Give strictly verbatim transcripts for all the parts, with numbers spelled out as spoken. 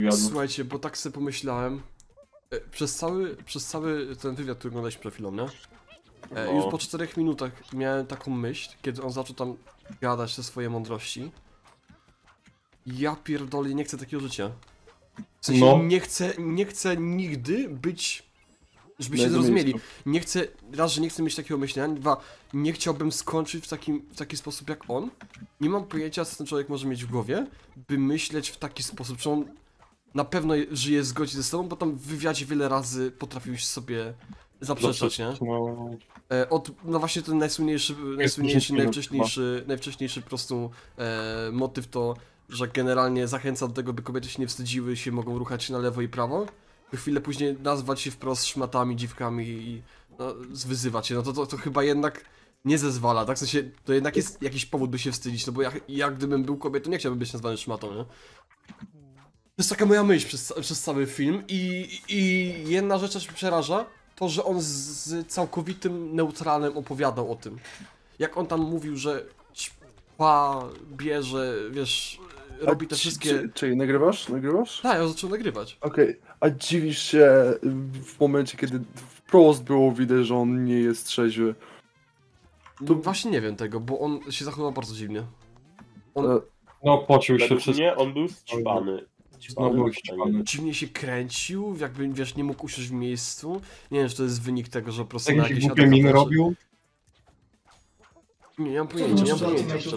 Słuchajcie, bo tak sobie pomyślałem, przez cały, przez cały ten wywiad, który oglądaliśmy przed chwilą, nie? No. Już po czterech minutach miałem taką myśl, kiedy on zaczął tam gadać te swoje mądrości. Ja pierdolę, nie chcę takiego życia. W sensie no. nie chcę, nie chcę nigdy być, żeby się zrozumieli. Nie chcę, raz, że nie chcę mieć takiego myślenia, dwa, nie chciałbym skończyć w, takim, w taki sposób jak on. Nie mam pojęcia, co ten człowiek może mieć w głowie, by myśleć w taki sposób, czy on na pewno żyje w zgodzie ze sobą, bo tam w wywiadzie wiele razy potrafił sobie zaprzeczać, nie? Od, no właśnie ten najsłynniejszy, najsłynniejszy, najwcześniejszy, najwcześniejszy po prostu e, motyw to, że generalnie zachęca do tego, by kobiety się nie wstydziły, się mogą ruchać na lewo i prawo. By chwilę później nazwać się wprost szmatami, dziwkami i no, wyzywać się, no to, to, to chyba jednak nie zezwala, tak? W sensie, to jednak jest jakiś powód, by się wstydzić, no bo ja, ja gdybym był kobietą, nie chciałbym być nazwany szmatą, nie? To jest taka moja myśl przez, przez cały film i, i jedna rzecz, która mnie przeraża, to, że on z, z całkowitym neutralem opowiadał o tym. Jak on tam mówił, że ćpa, bierze, wiesz, robi te wszystkie... Czy, czy nagrywasz? Nagrywasz? Tak, ja zaczął nagrywać. Okej, okay. A dziwisz się w momencie, kiedy wprost było widać, że on nie jest trzeźwy? To... Właśnie nie wiem tego, bo on się zachował bardzo dziwnie. On... No, pocił się wszystko. Nie, on był zćpany. Znowu ścipany. Dziwnie się kręcił, jakby, wiesz, nie mógł usiąść w miejscu. Nie wiem, czy to jest wynik tego, że po prostu tak na jakieś głupie miny robił? Nie, nie mam pojęcia, nie mam pojęcia.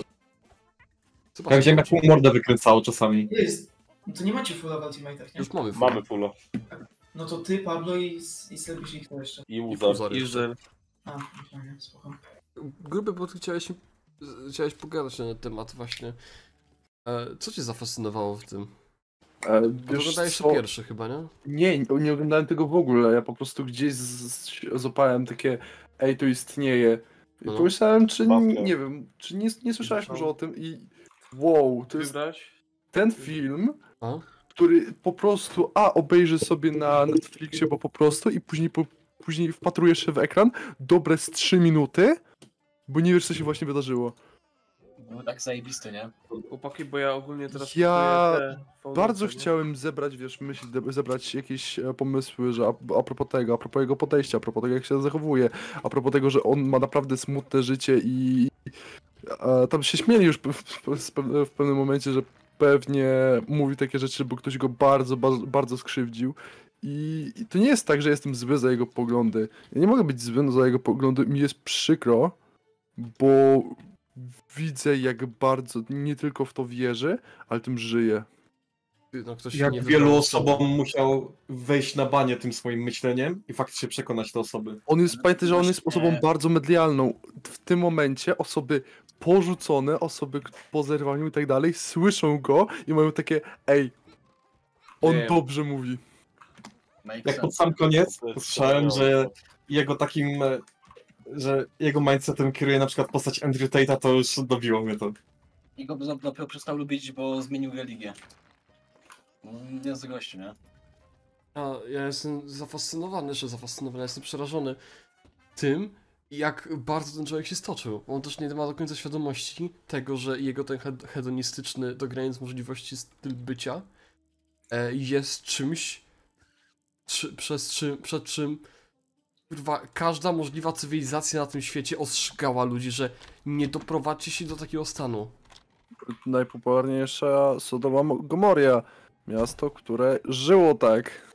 Jak ziemia pół mordę wykręcało czasami. Jest. No to nie macie fulla w Ultimate'ach, nie? Już mamy fulla. Mamy fulla. No to ty, Pablo i, i Serbisz i kto jeszcze? I Uzer. I Uzer. A, nie, spoko. Gruby, bo ty chciałeś, chciałeś pogadać na ten temat właśnie. Co cię zafascynowało w tym? E, wiesz, oglądałeś to pierwszy chyba, nie? Nie, nie oglądałem tego w ogóle, ja po prostu gdzieś złapałem takie ej, to istnieje. I no. Pomyślałem, czy nie, nie wiem, czy nie, nie słyszałeś może o tym i wow, to jest ten film, a? który po prostu a obejrzy sobie na Netflixie, bo po prostu i później, po, później wpatrujesz się w ekran, dobre z trzy minuty, bo nie wiesz, co się właśnie wydarzyło. Było tak zajebiste, nie? Chłopaki, bo ja ogólnie teraz... Ja bardzo chciałem zebrać, wiesz, myśli, zebrać jakieś pomysły, że a, a propos tego, a propos jego podejścia, a propos tego, jak się zachowuje, a propos tego, że on ma naprawdę smutne życie i... A, tam się śmieli już w, w, w pewnym momencie, że pewnie mówi takie rzeczy, bo ktoś go bardzo, bardzo, bardzo skrzywdził. I, I to nie jest tak, że jestem zły za jego poglądy. Ja nie mogę być zły za jego poglądy, mi jest przykro, bo... widzę, jak bardzo nie tylko w to wierzy, ale tym żyje. No, ktoś jak wielu osobom musiał wejść na banie tym swoim myśleniem i faktycznie przekonać te osoby. On jest, pamiętaj, że on jest osobą bardzo medialną. W tym momencie osoby porzucone, osoby po zerwaniu i tak dalej, słyszą go i mają takie ej, on Wiem. dobrze mówi. Jak pod sam koniec słyszałem, że jego takim... że jego mindsetem kieruje na przykład postać Andrew Tate'a, to już dobiło mnie to. I go dopiero przestał lubić, bo zmienił religię. Jest gościu, nie? A, ja jestem zafascynowany, że zafascynowany, jestem przerażony tym, jak bardzo ten człowiek się stoczył. On też nie ma do końca świadomości tego, że jego ten hedonistyczny, do granic możliwości styl bycia jest czymś, czy, przez czym, przed czym kurwa, każda możliwa cywilizacja na tym świecie ostrzegała ludzi, że nie doprowadźcie się do takiego stanu. Najpopularniejsza Sodoma Gomoria. Miasto, które żyło tak.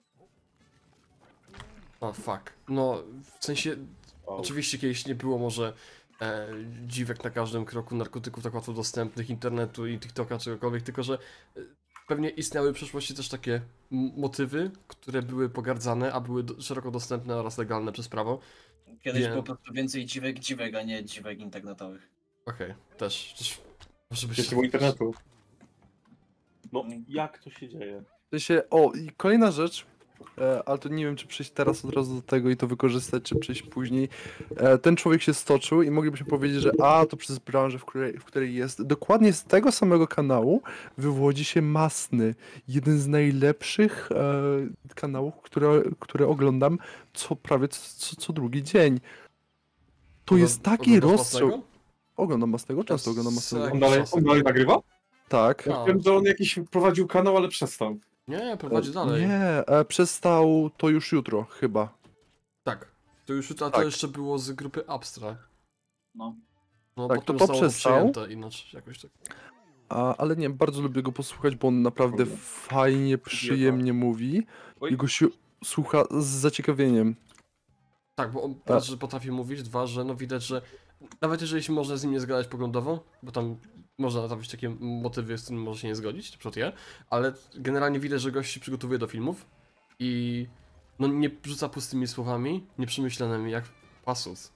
O, fuck. No, w sensie, oh. oczywiście kiedyś nie było może e, dziwek na każdym kroku, narkotyków tak łatwo dostępnych, internetu i TikToka, czegokolwiek, tylko że e, pewnie istniały w przeszłości też takie motywy, które były pogardzane, a były do, szeroko dostępne oraz legalne przez prawo. Kiedyś Wie... było po prostu więcej dziwek dziwek, a nie dziwek internetowych. Okej, okay, też, też. Może być... Jeszcze internetu. No, jak to się dzieje? To się, o, i kolejna rzecz, e, ale to nie wiem, czy przejść teraz od razu do tego i to wykorzystać, czy przejść później. E, ten człowiek się stoczył i moglibyśmy powiedzieć, że a, to przez branżę, w której, w której jest. Dokładnie z tego samego kanału wywodzi się Masny. Jeden z najlepszych e, kanałów, które, które oglądam co prawie co, co drugi dzień. To jest taki rozstrzał. Oglądam Masnego, często oglądam Masnego. On dalej, on dalej nagrywa? Tak. Ja wiem, że on jakiś prowadził kanał, ale przestał. Nie, prowadzi dalej. Nie, e, przestał to już jutro, chyba. Tak. To już a to Tak. jeszcze było z grupy Abstra. No. No Tak, potem to zostało przestał. przejęte inaczej jakoś tak. A, ale nie, bardzo lubię go posłuchać, bo on naprawdę fajnie, przyjemnie mówi. Oj. I go się słucha z zaciekawieniem. Tak, bo on raz, że potrafi mówić, dwa, że no widać, że nawet jeżeli się można z nim nie zgadzać poglądowo, bo tam można trafić takie motywy, z którymi może się nie zgodzić, na przykład ja, ale generalnie widać, że gość się przygotowuje do filmów i no nie rzuca pustymi słowami, nieprzemyślanymi jak Pasus.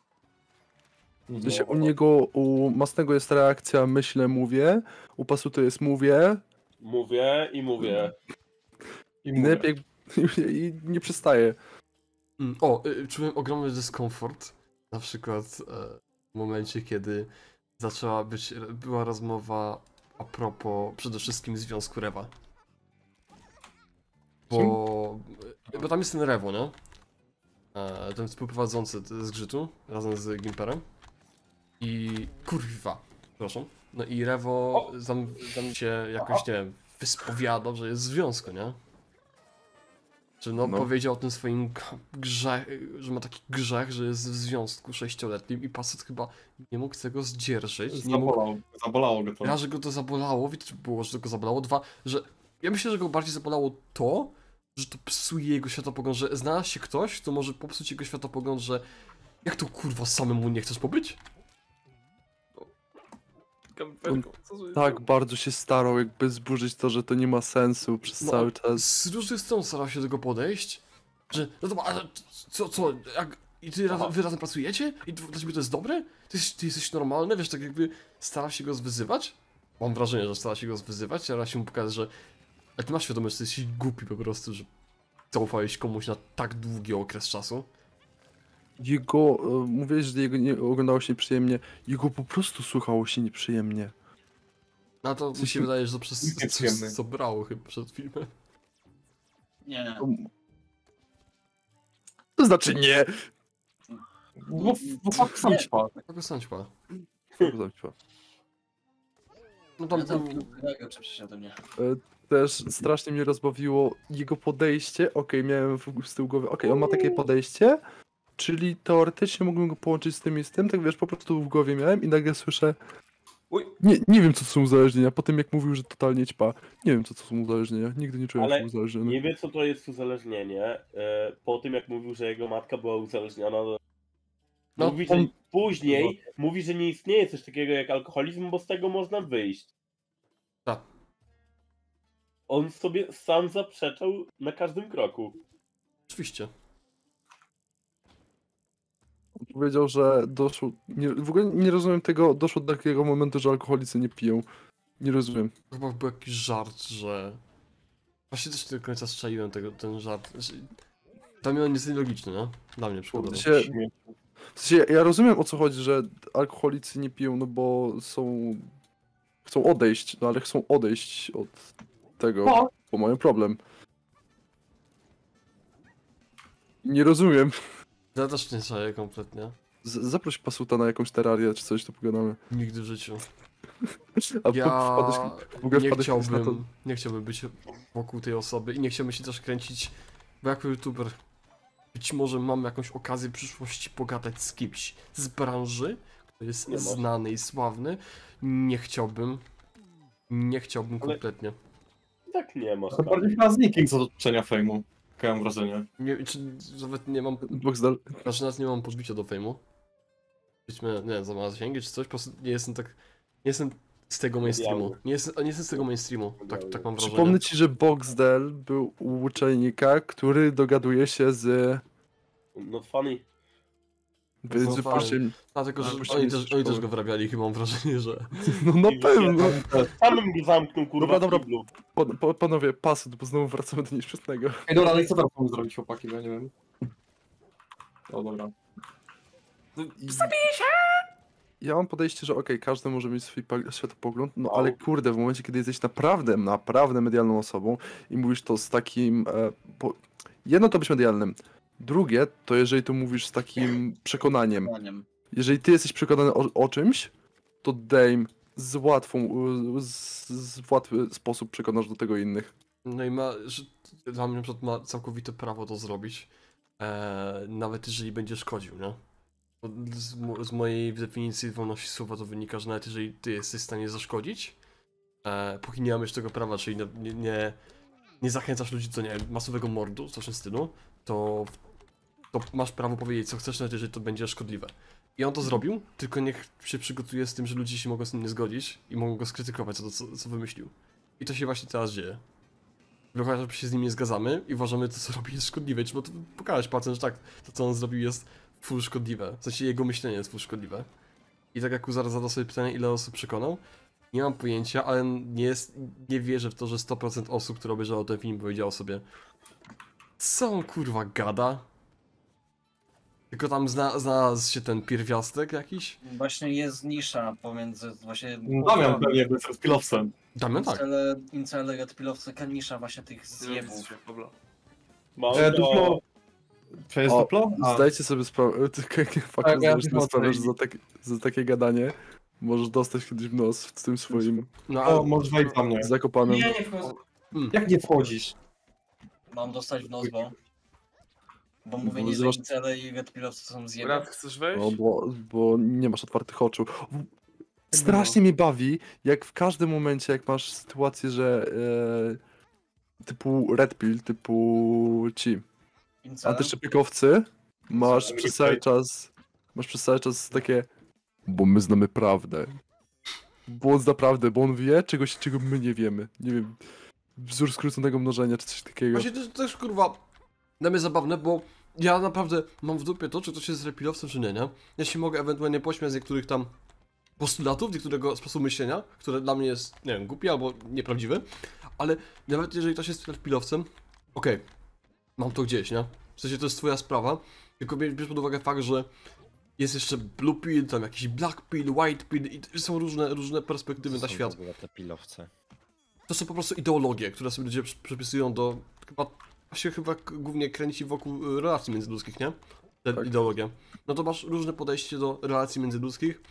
W sensie u niego, u Masnego jest reakcja myślę, mówię, u Pasu to jest mówię Mówię i mówię. I i mówię. najlepiej i nie przestaje. Mm, O, y, czułem ogromny dyskomfort, na przykład e, w momencie, kiedy zaczęła być, była rozmowa a propos przede wszystkim związku Rewa. Bo, bo tam jest ten Rewo, nie? E, ten współprowadzący z zgrzytu, razem z Gimperem. I kurwa, przepraszam. No i Rewo tam, tam się jakoś, nie wiem, wyspowiadał, że jest w związku, nie? Że no, No. powiedział o tym swoim g- grzech, że ma taki grzech, że jest w związku sześcioletnim i Pasut chyba nie mógł tego zdzierżyć. Nie mógł, Zabolało, zabolało go to. raz, że go to zabolało, widać było, że to go zabolało. Dwa, że ja myślę, że go bardziej zabolało to, że to psuje jego światopogląd, że znalazł się ktoś, kto może popsuć jego światopogląd, że jak to kurwa samemu nie chcesz pobyć? Kamperką, co za- Tak bardzo się starał jakby zburzyć to, że to nie ma sensu przez No, cały czas. Z różnych stron starał się do tego podejść, że no to ale co, co, jak, i ty razem, wy razem pracujecie? I dla ciebie to jest dobre? Ty, jesteś- ty jesteś normalny? Wiesz, tak jakby starał się go zwyzywać? Mam wrażenie, że starał się go zwyzywać, a raz się mu pokazać, że ale ty masz świadomość, że ty jesteś głupi po prostu, że zaufałeś komuś na tak długi okres czasu. Jego, e, mówiłeś, że jego nie oglądało się nieprzyjemnie, jego po prostu słuchało się nieprzyjemnie. No to mi sensie- się wydaje, że to przez coś, Nieprzyjemny. co brało chyba przed filmem. Nie. To znaczy nie! Bo, bo fakt sam ćpa. Kogo sądźpa? No Ja tam, tam tam kolega przepraszam ode mnie. Też strasznie mnie rozbawiło jego podejście. Okej, miałem w- z tyłu głowy, okej, on ma takie podejście, czyli teoretycznie mógłbym go połączyć z tym i z tym, tak wiesz, po prostu w głowie miałem i nagle słyszę. Uj. Nie, nie wiem co to są uzależnienia, po tym jak mówił, że totalnie ćpa. Nie wiem co to są uzależnienia, nigdy nie czułem Ale się uzależniony. Nie wie, co to jest uzależnienie. e, Po tym, jak mówił, że jego matka była uzależniona, no, No, mówi, że on- później mówi, że nie istnieje coś takiego jak alkoholizm, bo z tego można wyjść. Tak. On sobie sam zaprzeczał na każdym kroku. oczywiście. Powiedział, że doszło. Nie, w ogóle nie rozumiem tego, doszło do takiego momentu, że alkoholicy nie piją. Nie rozumiem. Chyba był jakiś żart, że... Właśnie też nie do końca strzeliłem tego, ten żart. Znaczy, dla mnie on jest nielogiczny, nie? Dla mnie przykładowo. W sensie, w sensie, ja rozumiem o co chodzi, że alkoholicy nie piją, no bo są. Chcą odejść, no ale chcą odejść od tego, No. bo mają problem. Nie rozumiem. Ja też nie czaję kompletnie. Z zaproś Pasuta na jakąś terrarię czy coś, to pogadamy. Nigdy w życiu. A Ja wpadłeś, w ogóle nie wpadłeś na to. chciałbym, nie chciałbym być wokół tej osoby i nie chciałbym się też kręcić, bo jako youtuber być może mam jakąś okazję w przyszłości pogadać z kimś z branży, kto jest Nie masz. znany i sławny. Nie chciałbym. Nie chciałbym Ale- kompletnie. Tak nie ma. To bardziej chyba z nikim co do toczenia fejmu. Takie mam wrażenie. Nie, czy nawet nie mam, Boxdel. znaczy nawet nie mam podbicia do fejmu. Być może, nie wiem, za małe zasięgi czy coś, po prostu nie jestem tak, nie jestem z tego mainstreamu. Medialny. Nie jestem, nie jestem z tego mainstreamu, tak, tak mam wrażenie. Przypomnę ci, że Boxdel był u uczelnika, który dogaduje się z. Not funny. Więc No że fajnie. proszę. Dlatego, że musimy oni iść do też, oni też szkoły. go wyrabiali, chyba mam wrażenie, że... No na pewno. Samym go zamknął, kurwa, Dobra, dobra. w kiblu. Pan, pa, panowie, pasy, bo znowu wracamy do nieszczęsnego. Ej, dobra, ale co teraz mamy zrobić, chłopaki, bo ja nie wiem. O, dobra. Ja mam podejście, że okej, każdy może mieć swój pa- światopogląd, no Wow. ale kurde, w momencie, kiedy jesteś naprawdę, naprawdę medialną osobą i mówisz to z takim... E, po... Jedno to być medialnym, drugie to jeżeli to mówisz z takim przekonaniem. Zdaniem. Jeżeli ty jesteś przekonany o, o czymś, to Dame z łatwą, z, z w łatwy sposób przekonasz do tego innych. No i ma, że dla mnie na przykład ma całkowite prawo to zrobić, e, nawet jeżeli będzie szkodził, nie? Bo Z, mo- z mojej definicji wolności słowa to wynika, że nawet jeżeli ty jesteś w stanie zaszkodzić, e, póki nie mamy tego prawa, czyli nie, nie, nie, nie zachęcasz ludzi do, nie wiem, masowego mordu, coś w tym stylu, to, to masz prawo powiedzieć co chcesz, nawet jeżeli to będzie szkodliwe. I on to zrobił, tylko niech się przygotuje z tym, że ludzie się mogą z nim nie zgodzić i mogą go skrytykować za to, co, co wymyślił. I to się właśnie teraz dzieje. Wychodzi, że się z nim nie zgadzamy i uważamy, to co robi jest szkodliwe. Trzeba to pokazać palcem, że tak, to co on zrobił jest full szkodliwe. W sensie jego myślenie jest full szkodliwe. I tak jak Kuzar zadał sobie pytanie, ile osób przekonał, nie mam pojęcia, ale nie, jest, nie wierzę w to, że sto procent osób, które obejrzało ten film, powiedziało sobie, co on kurwa gada? Tylko tam zna, znalazł się ten pierwiastek jakiś? Właśnie jest nisza pomiędzy właśnie... Damian pewnie był z pilowcem. Damian tak. Incele, incele, redpillowcy, nisza właśnie tych zjebów. Mam E, to... duplo. To jest O, duplo? A. Zdajcie sobie sprawę, faktycznie Tak, ja zdajesz sobie wiem, o co sprawę, że chodzi. za, tak, za takie gadanie możesz dostać kiedyś w nos w tym swoim No, O, ale, może wejść za mnie. zakopanym. Nie, nie wchodzę. Jak nie wchodzisz? Mam dostać w nos, bo... Bo mówienie, Bo że zobacz- incele i redpillowcy są zjeby. Brat, chcesz wejść? No, bo, bo nie masz otwartych oczu. Strasznie mnie bawi, jak w każdym momencie, jak masz sytuację, że e, typu Red Pill, typu ci Incele? antyszczepikowcy, masz Co? przez cały czas, masz przez cały czas takie, bo my znamy prawdę. Bo on zna prawdę, bo on wie czegoś, czego my nie wiemy. Nie wiem, wzór skróconego mnożenia, czy coś takiego. właśnie to jest też kurwa dla mnie zabawne, bo ja naprawdę mam w dupie to, czy ktoś jest repilowcem, czy nie, nie? Ja się mogę ewentualnie pośmiać z niektórych tam postulatów, niektóregosposobu myślenia, które dla mnie jest, nie wiem, głupi albo nieprawdziwy, ale nawet jeżeli ktoś jest repilowcem, okej, mam to gdzieś, nie? W sensie to jest twoja sprawa, tylko bierz bierz pod uwagę fakt, że jest jeszcze blue pill, tam jakiś black pill, white pill i są różne, różne perspektywy na świat. W ogóle te pilowce. To są po prostu ideologie, które sobie ludzie przy- przypisują do, chyba, się chyba k- głównie kręci wokół y, relacji międzyludzkich, nie? Te Tak. ideologie. No to masz różne podejście do relacji międzyludzkich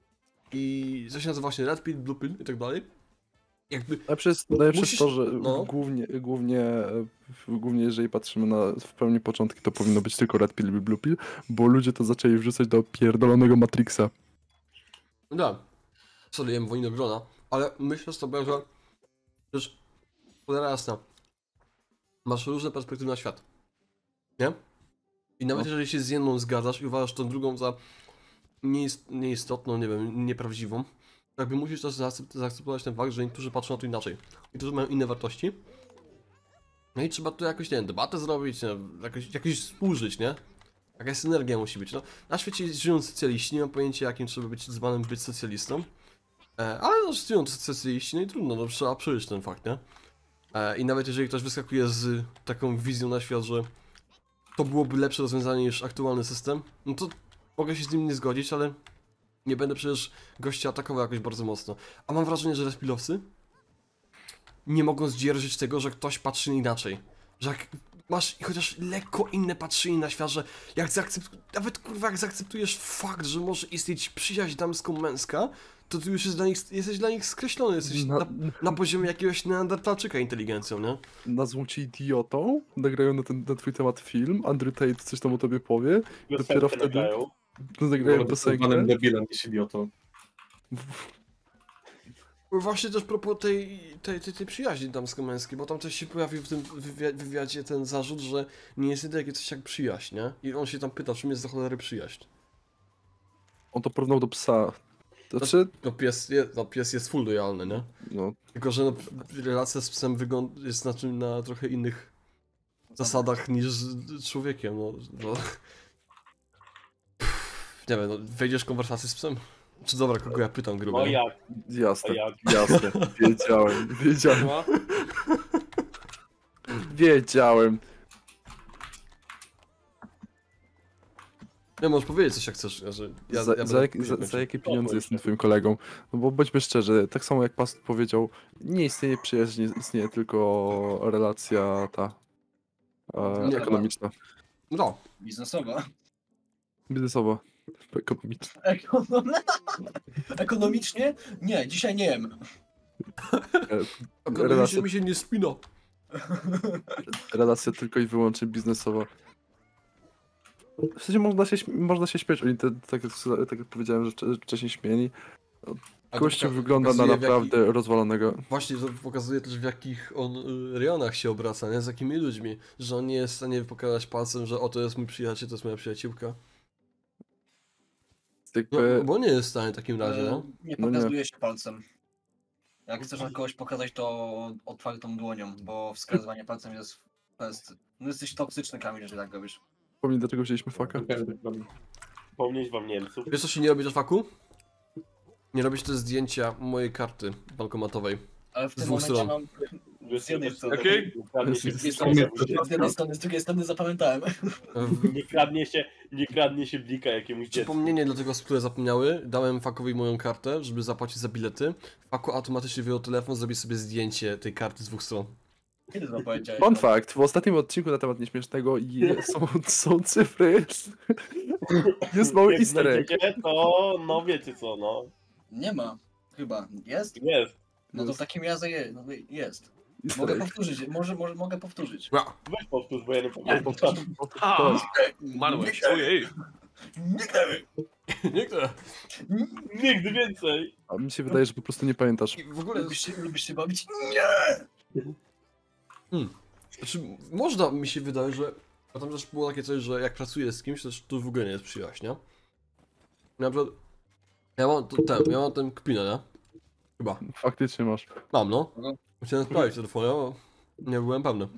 i co się nazywa właśnie red pill, blue pill i tak dalej. Jakby, Najlepsze jest, No, najlepsze musisz- jest to, że no. głównie, głównie, e, głównie jeżeli patrzymy na w pełni początki, to powinno być tylko Red Pill i Blue Pill, bo ludzie to zaczęli wrzucać do pierdolonego Matrixa. no da, sorry, jem wojnogrona, ale myślę sobie, że przecież, cholera jasna, masz różne perspektywy na świat, nie? I nawet No. jeżeli się z jedną zgadzasz i uważasz tą drugą za nieist nieistotną, nie wiem, nieprawdziwą, to jakby musisz też zaakcept zaakceptować ten fakt, że niektórzy patrzą na to inaczej. Niektórzy mają inne wartości. No i trzeba tu jakoś, nie wiem, debatę zrobić, nie wiem, jakoś, jakoś współżyć, nie? Jakaś synergia musi być, no. Na świecie żyją socjaliści, nie mam pojęcia jakim trzeba być zwanym być socjalistą. E, ale no, żyją socjaliści, no i trudno, no trzeba przyjąć ten fakt, nie? E, I nawet jeżeli ktoś wyskakuje z taką wizją na świat, że to byłoby lepsze rozwiązanie niż aktualny system, no to mogę się z nim nie zgodzić, ale nie będę przecież gościa atakował jakoś bardzo mocno. A mam wrażenie, że respilowcy nie mogą zdzierżyć tego, że ktoś patrzy inaczej. Że jak masz chociaż lekko inne patrzenie na świat, że jak zaakceptujesz, nawet kurwa jak zaakceptujesz fakt, że może istnieć przyjaźń damsko-męska, to ty już jest dla nich, jesteś dla nich skreślony, jesteś Na- na, na poziomie jakiegoś neandertalczyka inteligencją, nie? Nazwą cię idiotą, nagrają na, ten, na twój temat film, Andrew Tate coś tam o tobie powie, dopiero wtedy nagrają. nagrają Byłem piosenkę. debilem niż idiotą. Właśnie też propos tej, tej, tej, tej przyjaźni damsko-męskiej, bo tam też się pojawił w tym wywiadzie, wywiadzie ten zarzut, że nie jest takie coś jak przyjaźń, nie? I on się tam pyta, czym jest do cholery przyjaźń. On to porównał do psa. Znaczy, No pies, je, no pies jest full lojalny, nie? no, Tylko, że no, relacja z psem wygląda, jest na, czym, na trochę innych zasadach niż z człowiekiem, no. no. Nie wiem, no, wejdziesz w konwersację z psem? Czy dobra, kogo ja pytam grubo? O jak, jasne, o jak. jasne, wiedziałem, wiedziałem, No. wiedziałem. Nie, możesz powiedzieć coś jak chcesz, że ja, za, ja za, będę jak, później za, kończył. za jakie pieniądze Spokój jestem się. twoim kolegą? No bo bądźmy szczerzy, tak samo jak Past powiedział, nie istnieje przyjaźń, nie istnieje tylko relacja ta e, Nie, ekonomiczna, No, Biznesowa. biznesowa, ekonomiczna. Ekonom... Ekonomicznie? Nie, dzisiaj nie wiem. E, ekonomicznie relacja, mi się nie spina. Relacja tylko i wyłącznie biznesowa. W sensie można się, śm- można się śmiać, oni te, tak, jak- tak jak powiedziałem, że wcze- wcześniej śmieli. A to Gościu poka- wygląda na pokazuje, w naprawdę jaki- rozwalonego. Właśnie to pokazuje też w jakich on y, rejonach się obraca, nie? Z jakimi ludźmi. Że on nie jest w stanie pokazać palcem, że o to jest mój przyjaciel, to jest moja przyjaciółka. No, Jakby, bo nie jest w stanie w takim razie, E, no. Nie No nie. pokazuje się palcem. Jak chcesz na kogoś pokazać, to otwartą dłonią, bo wskazywanie palcem jest... To jest no jesteś toksyczny, Kamil, jeżeli tak robisz. Pomnij, dlaczego wzięliśmy faka. Pomnieć wam Niemców. Wiesz co się nie robi na faku? Nie robić te zdjęcia mojej karty bankomatowej. Ale w Z tym dwóch momencie stron. mam... Z jednej strony. Okej. Kradnie się, Z jednej strony, z drugiej strony zapamiętałem. nie kradnie się, nie kradnie się blika jakiemuś dziecku. Przypomnienie dla tych osób, które zapomniały, dałem fakowi moją kartę, żeby zapłacić za bilety. Faku automatycznie wyjął telefon, zrobił sobie zdjęcie tej karty z dwóch stron. Kiedy to powiedziałeś? Fun fact, w ostatnim odcinku na temat nieśmiesznego je, są, są cyfry. Jest mały Jak easter egg. znajdziecie, to no wiecie co, no. Nie ma. Chyba. Jest? Jest. No to w Jest. takim razie je, no, jest. Easter Mogę egg. powtórzyć, może, może mogę powtórzyć. Weź powtórz, bo ja nie pamiętam. Ha! Umarłeś, ojej. Nigdy! Nigdy. Nigdy więcej. A mi się wydaje, że po prostu nie pamiętasz. I w ogóle, Lubisz się, lubisz się bawić? Nie! znaczy, można mi się wydaje, że... A tam też było takie coś, że jak pracuję z kimś, to, też to w ogóle nie jest przyjaźń, nie? Na przykład... Ja mam to, ten, ja mam ten kpinę, nie? Chyba. Faktycznie masz. Mam, no. No. Chciałem sprawdzić telefonie, bo nie byłem pewny.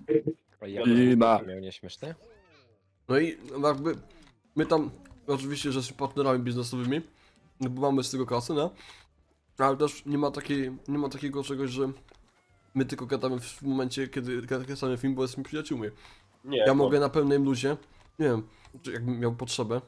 I na. Miał nieśmieszne? No i jakby my tam oczywiście, że jesteśmy partnerami biznesowymi, no bo mamy z tego kasy, nie? Ale też nie ma takiej, nie ma takiego czegoś, że my tylko gadamy w momencie, kiedy gadamy film, bo jesteśmy przyjaciółmi. Nie, Ja no. mogę na pełnej luzie, nie wiem, czy jakbym miał potrzebę,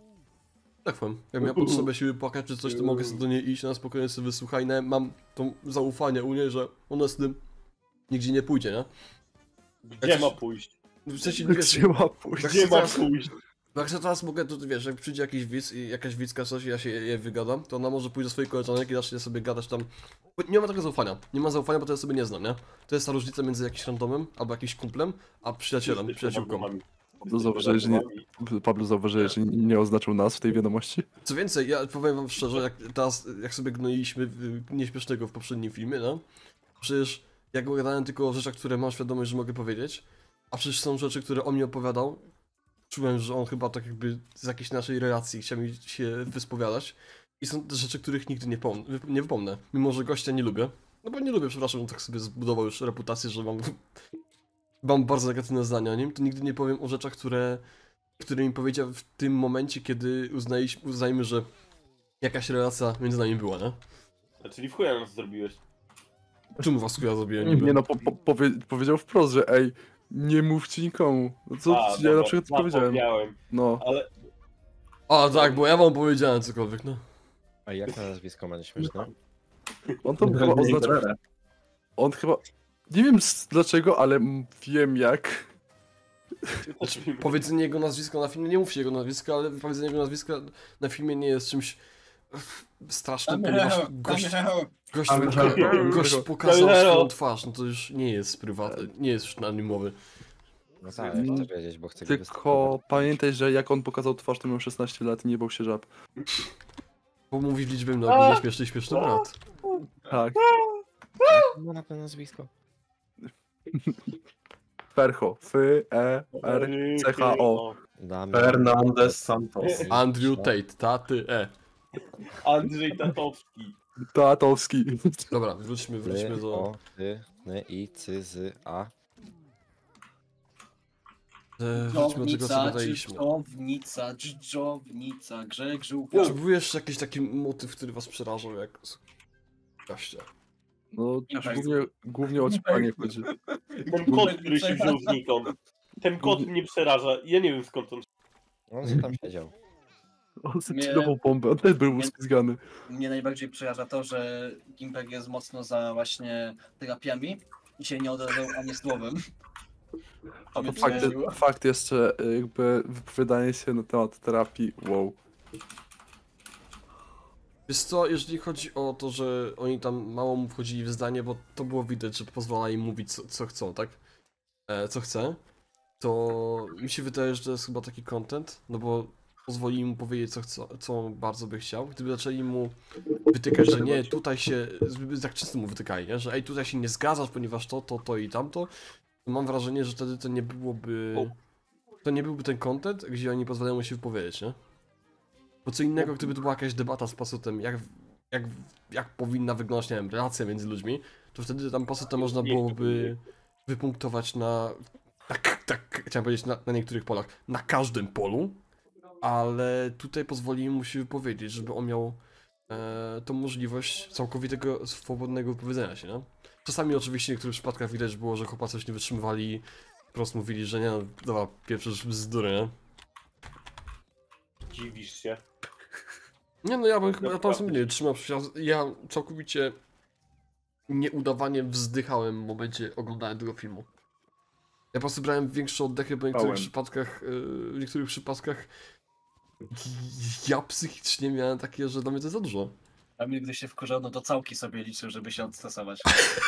tak powiem, jakbym miał potrzebę siły płakać czy coś, to mogę sobie do niej iść, na spokojnie sobie wysłuchaj, nie? Mam to zaufanie u niej, że ona z tym nigdzie nie pójdzie, nie? Gdzie ma pójść? W sensie, nie wiesz, Gdzie ma pójść? jak Gdzie ma teraz- pójść? No jak teraz mogę, to wiesz, jak przyjdzie jakiś widz i jakaś widzka coś i ja się jej wygadam, to ona może pójść do swojej koleżanek i zacznie sobie gadać tam. Bo nie ma tego zaufania. Nie ma zaufania, bo to ja sobie nie znam, nie? To jest ta różnica między jakimś randomem albo jakimś kumplem, a przyjacielem, przyjaciółką. Pablo zauważyłeś, że nie, Pablo zauważyłeś, że nie oznaczył nas w tej wiadomości? Co więcej, ja powiem wam szczerze, jak teraz, jak sobie gnoiliśmy y, nieśmiesznego w poprzednim filmie, no? Przecież ja go gadałem tylko o rzeczach, które mam świadomość, że mogę powiedzieć, a przecież są rzeczy, które on mi opowiadał. Czułem, że on chyba tak jakby z jakiejś naszej relacji chciał mi się wyspowiadać. I są te rzeczy, których nigdy nie, pom- wyp- nie wypomnę. Mimo, że gościa nie lubię. No bo nie lubię, przepraszam, on tak sobie zbudował już reputację, że mam, mam bardzo negatywne zdanie o nim, to nigdy nie powiem o rzeczach, które, które mi powiedział w tym momencie, kiedy uznaliśmy, uznajmy, że jakaś relacja między nami była, nie? A czyli w chuja nas zrobiłeś. Czemu was ja zrobiłem niby? Nie no, po, po, powie, powiedział wprost, że ej, nie mówcie nikomu. No co, A, ja dobra, na przykład to powiedziałem. zapomniałem. No, Ale A tak, bo ja wam powiedziałem cokolwiek, no. A jak na nazwisko ma nieśmieszne? on to chyba oznaczył... On chyba... Nie wiem s- dlaczego, ale m- wiem jak. Znaczy, powiedzenie jego nazwiska na filmie, nie mówcie jego nazwiska, ale powiedzenie jego nazwiska na filmie nie jest czymś strasznym, ponieważ gość, gość, gość pokazał swoją twarz, no to już nie jest prywatny, nie jest już anonimowy. No tak, ja chcę wiedzieć, bo chcę go Tylko pamiętaj, że jak on pokazał twarz, to miał szesnaście lat i nie bał się żab. Bo mówi w liczbie mnogiej, nieśmieszny, śmieszny brat. Tak. Ma na to nazwisko. Fercho. F, E, R, C, H, O. Damian. Fernandez Santos. Andrew Tate, taty, e. Andrzej Tatowski. Tatowski. Dobra, wróćmy, wróćmy Ty, do... o, ty, ny, i, cy, z, a. E, wróćmy do tego, co Dżdżownica, gadaliśmy. dżdżownica, dżdżownica, Grzeg, żółw. Czy był jeszcze jakiś taki motyw, który was przerażał, jak... Goście. No, Impek. głównie, głównie o ćpanie chodzi. Ten kot, który się wziął znikąd. Ten kot mnie przeraża. Ja nie wiem skąd on. On sobie tam siedział. On zlikwidował bombę, on też był Nie- uspizgany. Mnie najbardziej przeraża to, że Gimpek jest mocno za właśnie terapiami i się nie odezwał ani słowem. To mnie Fakt, przeraziło. fakt jeszcze, jakby wypowiadanie się na temat terapii, wow. Wiesz co, jeżeli chodzi o to, że oni tam mało mu wchodzili w zdanie, bo to było widać, że pozwala im mówić co, co chcą, tak? e, co chce, to mi się wydaje, że to jest chyba taki content, no bo pozwoli mu powiedzieć, co, chce, co on bardzo by chciał. Gdyby zaczęli mu wytykać, że nie, tutaj się, tak często mu wytykali, nie? Że ej, tutaj się nie zgadzasz, ponieważ to, to, to i tamto, to mam wrażenie, że wtedy to nie byłoby, to nie byłby ten content, gdzie oni pozwalają mu się wypowiedzieć, nie? Bo co innego, gdyby to była jakaś debata z pasutem, jak, jak, jak powinna wyglądać, nie wiem, relacja między ludźmi, to wtedy tam pasutem można byłoby wypunktować na, tak, tak, chciałem powiedzieć, na, na niektórych polach, na każdym polu, ale tutaj pozwoli mu się wypowiedzieć, żeby on miał e, tą możliwość całkowitego, swobodnego wypowiedzenia się, nie? Czasami oczywiście w niektórych przypadkach widać było, że chłopacy coś nie wytrzymywali, po prostu mówili, że nie, no, dobra, pieprzysz bzdury, nie? Dziwisz się? Nie no, ja bym chyba na sam nie trzymał, ja całkowicie nieudawanie wzdychałem w momencie oglądania tego filmu. Ja po prostu brałem większe oddechy, bo w niektórych Pałem. przypadkach, w niektórych przypadkach ja psychicznie miałem takie, że dla mnie to jest za dużo. A mnie gdy się wkurzał, no to całki sobie liczył, żeby się odstresować.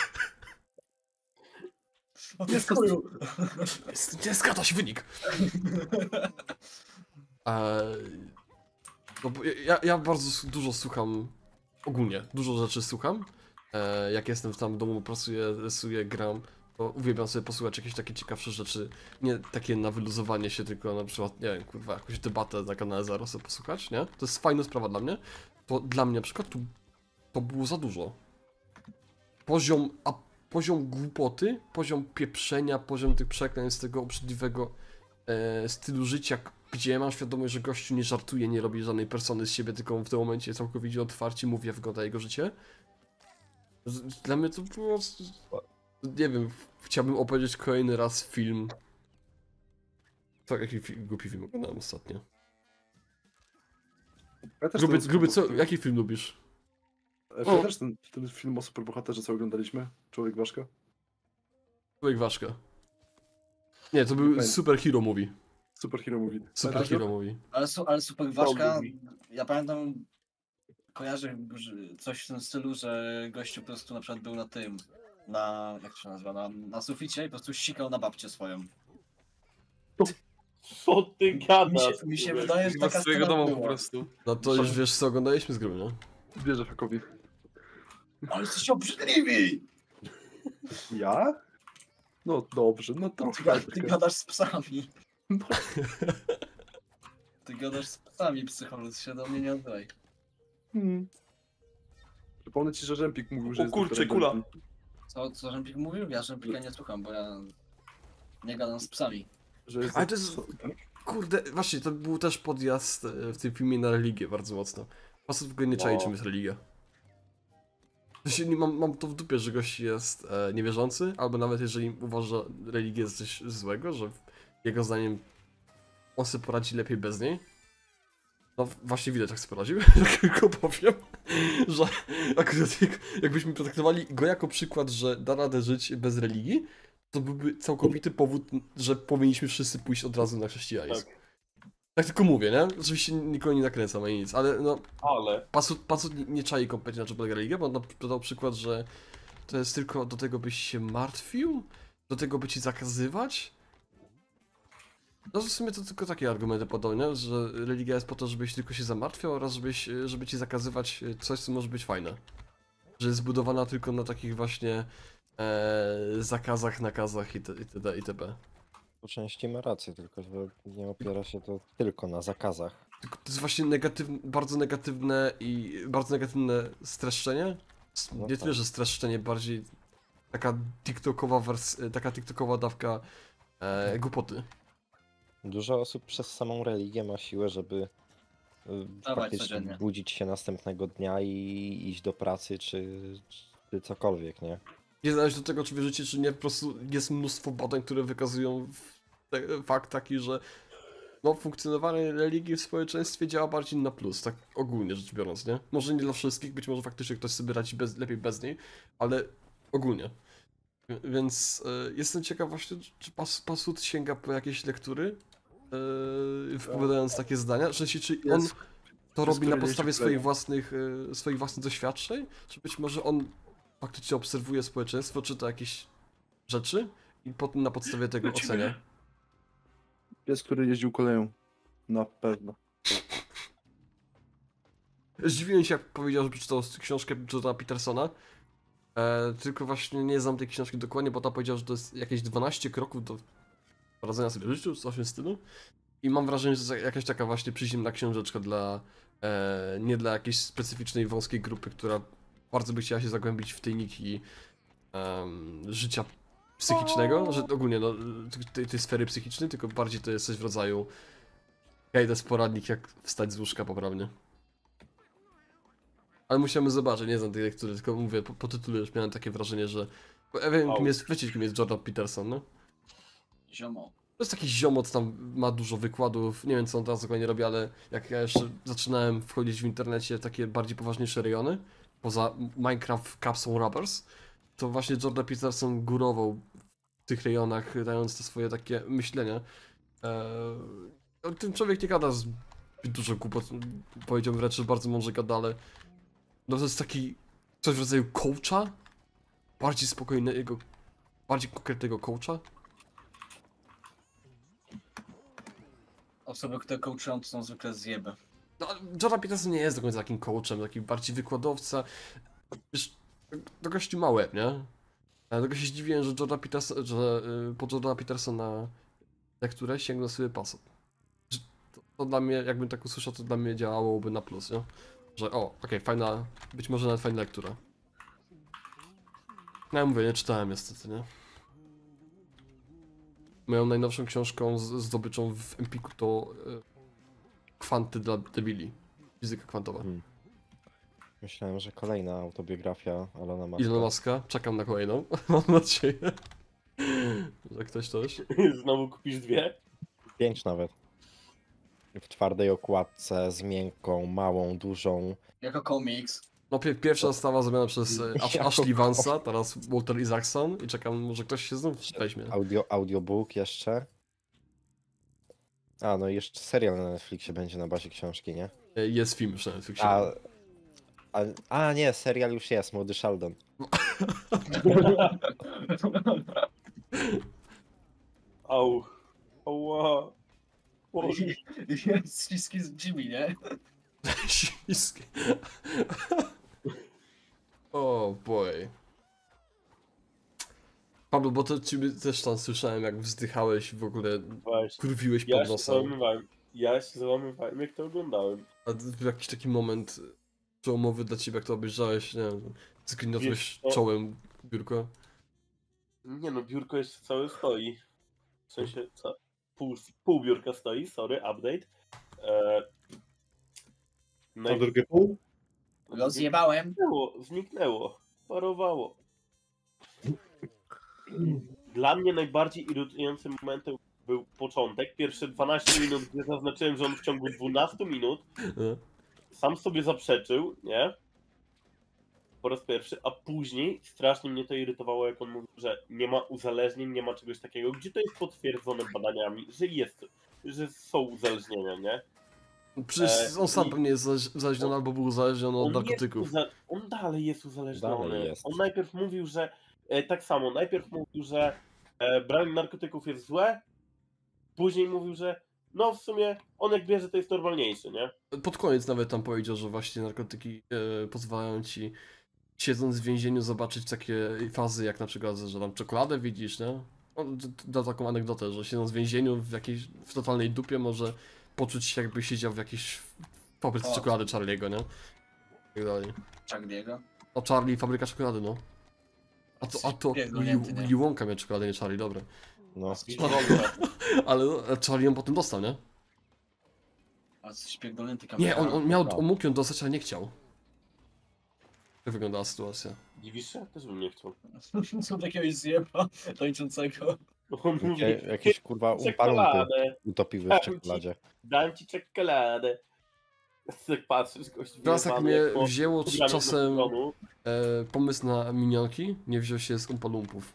O, Nie skuju! Nie zgadza wynik! Eee, no bo ja, ja bardzo dużo słucham, ogólnie, dużo rzeczy słucham. Eee, jak jestem tam w domu, pracuję, rysuję, gram, to uwielbiam sobie posłuchać jakieś takie ciekawsze rzeczy. Nie takie na wyluzowanie się, tylko na przykład, nie wiem, kurwa, jakąś debatę na kanale Zero sobie posłuchać, nie? To jest fajna sprawa dla mnie. To dla mnie na przykład to, to było za dużo. Poziom, a poziom głupoty, poziom pieprzenia, poziom tych przekleństw, tego obrzydliwego e, stylu życia, gdzie mam świadomość, że gościu nie żartuje, nie robi żadnej persony z siebie, tylko w tym momencie całkowicie otwarcie mówi, jak wygląda jego życie. Z- Dla mnie to było... Nie wiem, chciałbym opowiedzieć kolejny raz film. Tak, jaki fi głupi film oglądałem ostatnio. Ja też Gruby, ten gruby co, super- jaki film lubisz? E, Pamiętasz ten, ten film o superbohaterze, co oglądaliśmy? Człowiek Ważka? Człowiek Ważka. Nie, to był Super Hero Movie. Superhero Movie. Super Pamiętasz Hero go? Movie. Ale, su ale Super Ważka, ja pamiętam, kojarzę że coś w tym stylu, że gościu po prostu na przykład był na tym, na, jak to się nazywa, na, na suficie i po prostu sikał na babcię swoją. Co ty gadasz? Mi się, mi się wydaje, że Chyba taka z swojego scena domu była. po prostu. No to już wiesz co oglądaliśmy z gruby, nie? Wierzę Hakowi. Ale jesteście obrzydliwi! Ja? No dobrze, no Ty, trochę. ga- ty gadasz z psami. No. Ty gadasz z psami, psycholog, się do mnie nie oddaj. Hmm. Przypomnę ci, że Rzępik mówił, że O jest kurczę, doktorem kula. Dolittle. Co, co Rzępik mówił? Ja Rzępika nie słucham, bo ja nie gadam z psami. Że jest Ale to jest- Kurde, właśnie, to był też podjazd e, w tym filmie na religię bardzo mocno. Po prostu w ogóle nie czai, No. czym jest religia. W sensie nie mam, mam to w dupie, że gość jest e, niewierzący, albo nawet jeżeli uważa religię za coś złego, że jego zdaniem on sobie poradzi lepiej bez niej. No właśnie widać, jak sobie poradził, tak tylko powiem, że akurat jak, jakbyśmy potraktowali go jako przykład, że da radę żyć bez religii, to byłby całkowity powód, że powinniśmy wszyscy pójść od razu na chrześcijaństwo. Tak tylko mówię, nie? Oczywiście nikogo nie nakręcam ani nic, ale no, Ale Pasut, Pasut nie, nie czai kompletnie na czym polega religia, bo on podał przykład, że to jest tylko do tego, byś się martwił, do tego, by ci zakazywać. No w sumie to tylko takie argumenty podał, nie? Że religia jest po to, żebyś tylko się zamartwiał oraz żebyś, żeby ci zakazywać coś, co może być fajne. Że jest zbudowana tylko na takich właśnie e, zakazach, nakazach itd. itd. itp. Po części ma rację, tylko że nie opiera się to tylko na zakazach. Tylko to jest właśnie negatywne, bardzo negatywne i bardzo negatywne streszczenie. S- No Nie tak. tyle, że streszczenie, bardziej taka tiktokowa wers- taka tiktokowa dawka e, głupoty. Dużo osób przez samą religię ma siłę, żeby y, Dawaj faktycznie codziennie. budzić się następnego dnia i iść do pracy, czy, czy cokolwiek, nie? Niezależnie od tego, czy wierzycie, czy nie, po prostu jest mnóstwo badań, które wykazują w- te, fakt taki, że no, funkcjonowanie religii w społeczeństwie działa bardziej na plus, tak ogólnie rzecz biorąc, nie? Może nie dla wszystkich, być może faktycznie ktoś sobie radzi bez, lepiej bez niej, ale ogólnie. Wie- Więc e, jestem ciekaw właśnie, czy pas, Pasut sięga po jakieś lektury, e, wypowiadając takie zdania, w sensie, czy on Jest- to jest robi na któryś podstawie play. swoich własnych, e, swoich własnych doświadczeń, czy być może on faktycznie obserwuje społeczeństwo, czyta jakieś rzeczy i po, na podstawie tego ocenia. Pies, który jeździł koleją. Na pewno. Zdziwiłem się, jak powiedział, że przeczytał książkę Jordana Petersona. E, tylko właśnie nie znam tej książki dokładnie, bo ta powiedział, że to jest jakieś dwanaście kroków do radzenia sobie życiu, coś w tym stylu. I mam wrażenie, że to jest jakaś taka właśnie przyziemna książeczka dla, e, nie dla jakiejś specyficznej, wąskiej grupy, która bardzo by chciała się zagłębić w tej niki um, życia psychicznego, że ogólnie no, tej, tej sfery psychicznej, tylko bardziej to jest coś w rodzaju hej, to jest poradnik, jak wstać z łóżka poprawnie. Ale musimy zobaczyć, nie znam tej lektury, tylko mówię, po, po tytule już miałem takie wrażenie, że... Bo ja wiem, kim jest, wiecie, kim jest Jordan Peterson, no? Ziomo. To jest taki ziomot, tam ma dużo wykładów, nie wiem co on teraz dokładnie robi, ale jak ja jeszcze zaczynałem wchodzić w internecie w takie bardziej poważniejsze rejony, poza Minecraft Capsule Rubbers, to właśnie Jordan Peterson górował w tych rejonach, dając te swoje takie myślenia. Eee, ten człowiek nie gada zbyt dużo głupot, powiedziałbym wręcz, że bardzo mądrze gada, ale no to jest taki coś w rodzaju coacha, bardziej spokojnego, bardziej konkretnego coacha. Osoby, które coachują, to są zwykle zjeby. No, Jordan Peterson nie jest do końca takim coachem, takim bardziej wykładowca. Wiesz, to gości ma łeb, nie? Dlatego się zdziwiłem, że Jordan Peterson, że y, po Jordana Petersona lekturę sięgnął sobie pasów. To, to dla mnie, jakbym tak usłyszał, to dla mnie działałoby na plus, nie? Że o, okej, okay, fajna, być może nawet fajna lektura. No ja mówię, nie czytałem niestety, nie? Moją najnowszą książką z zdobyczą w Empiku to y, Kwanty dla debili. Fizyka kwantowa. Hmm. Myślałem, że kolejna autobiografia Elona Muska. Elona Muska, czekam na kolejną. Mam nadzieję, że ktoś też. Znowu kupisz dwie? Pięć nawet. W twardej okładce, z miękką, małą, dużą. Jako komiks. No pierwsza została zrobiona przez Ash Ashley Vansa, teraz Walter Isaacson i czekam, może ktoś się znów weźmie. Audio, audiobook jeszcze. A, no i jeszcze serial na Netflixie będzie na bazie książki, nie? Jest film już na Netflixie. A, a, a nie, serial już jest, Młody Sheldon. Au. Ała. Jest śliski z Jimmy, nie? Śliski. O boy. Pablo, bo to ciebie też tam słyszałem, jak wzdychałeś w ogóle, Właśnie. kurwiłeś Ja pod się nosem. załamywałem. Ja się załamywałem, jak to oglądałem. A był jakiś taki moment przełomowy dla ciebie, jak to obejrzałeś, nie wiem, zgniotłeś Wiesz co? czołem biurko? Nie no, biurko jeszcze całe stoi. W sensie, co? Pół, pół biurka stoi, sorry, update. Eee, no A i drugie pół? Rozjebałem. zniknęło, zniknęło, parowało. Dla mnie najbardziej irytującym momentem był początek. Pierwsze dwanaście minut, gdzie zaznaczyłem, że on w ciągu dwunastu minut No. sam sobie zaprzeczył, nie? Po raz pierwszy, a później strasznie mnie to irytowało, jak on mówił, że nie ma uzależnień, nie ma czegoś takiego, gdzie to jest potwierdzone badaniami, że jest, że są uzależnienia, nie? Przecież E, on sam i- pewnie jest zaś- uzależniony albo był uzależniony od On, jest narkotyków. uza... on dalej jest uzależniony. Dalej jest. On najpierw mówił, że e, tak samo, najpierw mówił, że e, branie narkotyków jest złe, później mówił, że no w sumie on jak bierze, to jest normalniejszy, nie? Pod koniec nawet tam powiedział, że właśnie narkotyki e, pozwalają ci, siedząc w więzieniu, zobaczyć takie fazy, jak na przykład, że tam czekoladę widzisz, nie? On d- da taką anegdotę, że siedząc w więzieniu w jakiejś, w totalnej dupie może poczuć się, jakby siedział w jakiejś fabryce O. czekolady Charlie'ego, nie? I tak dalej. Charlie'ego. O Charlie, fabryka czekolady, no. A to, a to Pierdolnięty, Willy nie? Willy Wonka miał czekoladę, nie Charlie, dobra. No, Ale no, Charlie ją potem dostał, nie? A coś pierdolnięty Nie, on, on miał, No. on mógł ją dostać, ale nie chciał. Jak wyglądała sytuacja? Dziwisz się? Też bym nie chciał. Co takiegoś zjeba tańczącego. On mówi, jakie, jakieś kurwa umpalunty czekoladę, utopiły w Dam ci- czekoladzie. dam ci czekoladę. Tak patrzysz, gość Teraz jak wyjebany, mnie jak po wzięło programie czasem do sezonu. e, pomysł na minionki, nie wziął się z Umpalumpów.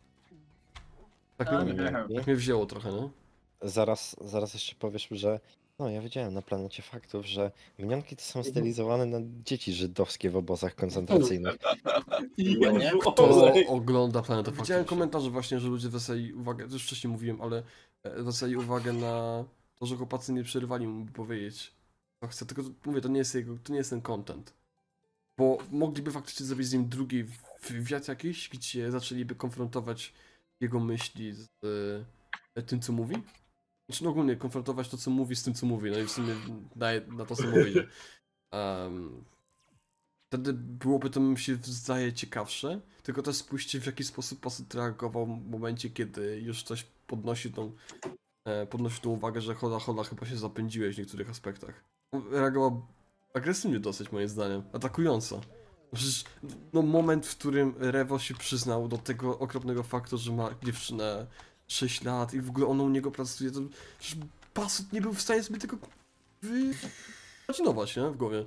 Tak A, mnie, nie. tak mnie wzięło trochę, no. Zaraz, zaraz jeszcze powiesz, że No, ja widziałem na planecie faktów, że minionki to są stylizowane na dzieci żydowskie w obozach koncentracyjnych. Jezu, Kto olej. ogląda Planetę Faktów? Widziałem komentarze właśnie, że ludzie zwracali uwagę, to już wcześniej mówiłem, ale e, zwracali uwagę na to, że chłopacy nie przerywali mu powiedzieć, co chce, tylko mówię, to nie jest jego, to nie jest ten content. Bo mogliby faktycznie zrobić z nim drugi wywiad jakiś, gdzie zaczęliby konfrontować jego myśli z e, tym, co mówi. Znaczy no ogólnie konfrontować to, co mówi z tym, co mówi, no i w sumie daje na to, co mówi. Um, wtedy byłoby to, mi się zdaje, ciekawsze, tylko też spójrzcie, w jaki sposób Pasut reagował w momencie, kiedy już coś podnosi tą, e, podnosi tą uwagę, że hola, hola, chyba się zapędziłeś w niektórych aspektach. On reagował agresywnie dosyć, moim zdaniem, atakująco. Przecież no, moment, w którym Rewo się przyznał do tego okropnego faktu, że ma dziewczynę sześć lat i w ogóle ona u niego pracuje, to przecież Pasut nie był w stanie sobie tego wyimaginować, nie? W głowie.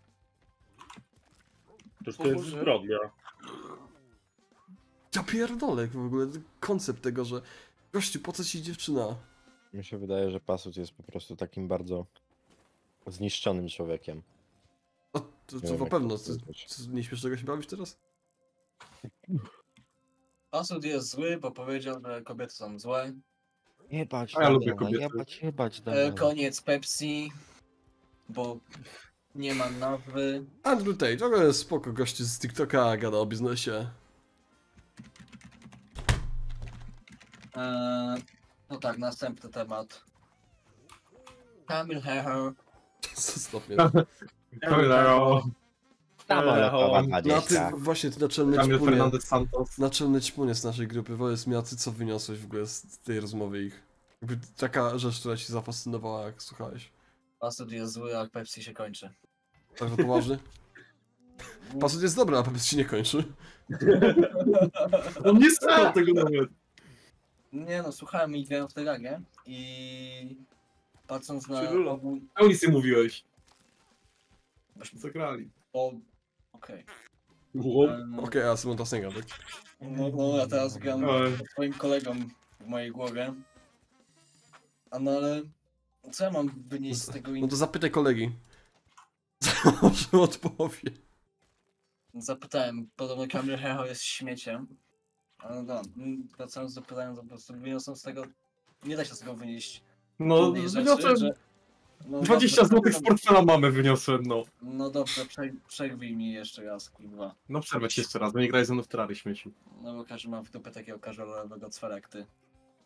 Toż to jest zbrodnia. Ja pierdolę w ogóle koncept tego, że gościu, po co ci dziewczyna? Mi się wydaje, że Pasut jest po prostu takim bardzo zniszczonym człowiekiem. No, to, Nie to wiem, na jak pewno, to co, nazwać. co, nieśmiesznego się bawisz teraz? Pasut jest zły, bo powiedział, że kobiety są złe. Jebać, A ja lubię Damiana, kobiety. jebać, jebać, E, Damiana. koniec Pepsi, bo nie ma nazwy. Andrew Tate, to jest spoko, gościu z TikToka gada o biznesie. E, no tak, następny temat. Kamil Heher. Zostaw mnie. Kamilero, Tam, ale kawa No a ty dwadzieścia. właśnie, ty naczelny Kamil ćpunie, Fernandez Santos. naczelny ćpunie z naszej grupy, powiedz mi, a ty co wyniosłeś w ogóle z tej rozmowy ich? Jakby taka rzecz, która ci zafascynowała, jak słuchałeś. Pasut jest zły, a Pepsi się kończy. Tak to poważnie? Pasut jest dobra, a powiedz się nie kończy. On nie słuchał tego nawet. Nie no, słuchałem i grałem w tę gagę i patrząc na Czy Lula? ogół... A nic nie mówiłeś. Zagrali. O... Okej. Wow. Em, Okej, a Simon Tasenga, tak? No, no, ja teraz gram Oj. swoim kolegom w mojej głowie. A no ale... Co ja mam wynieść z tego No in... to zapytaj kolegi. Co może odpowie. Zapytałem, podobno Kamil Heher jest śmieciem. Ale no, mm, wracając do pytania, to po prostu wyniosłem z tego... Nie da się z tego wynieść No, innej rzeczy, wyniosłem że... No, dwadzieścia dobrze, złotych z portfela mamy wyniosłem, no. No dobrze, prze, przerwij mi jeszcze raz, kurwa. No przerwę ci jeszcze raz, bo nie graj ze mną w Terrarii, śmieci. No bo każdy ma w dupę takiego casualowego cwera jak ty.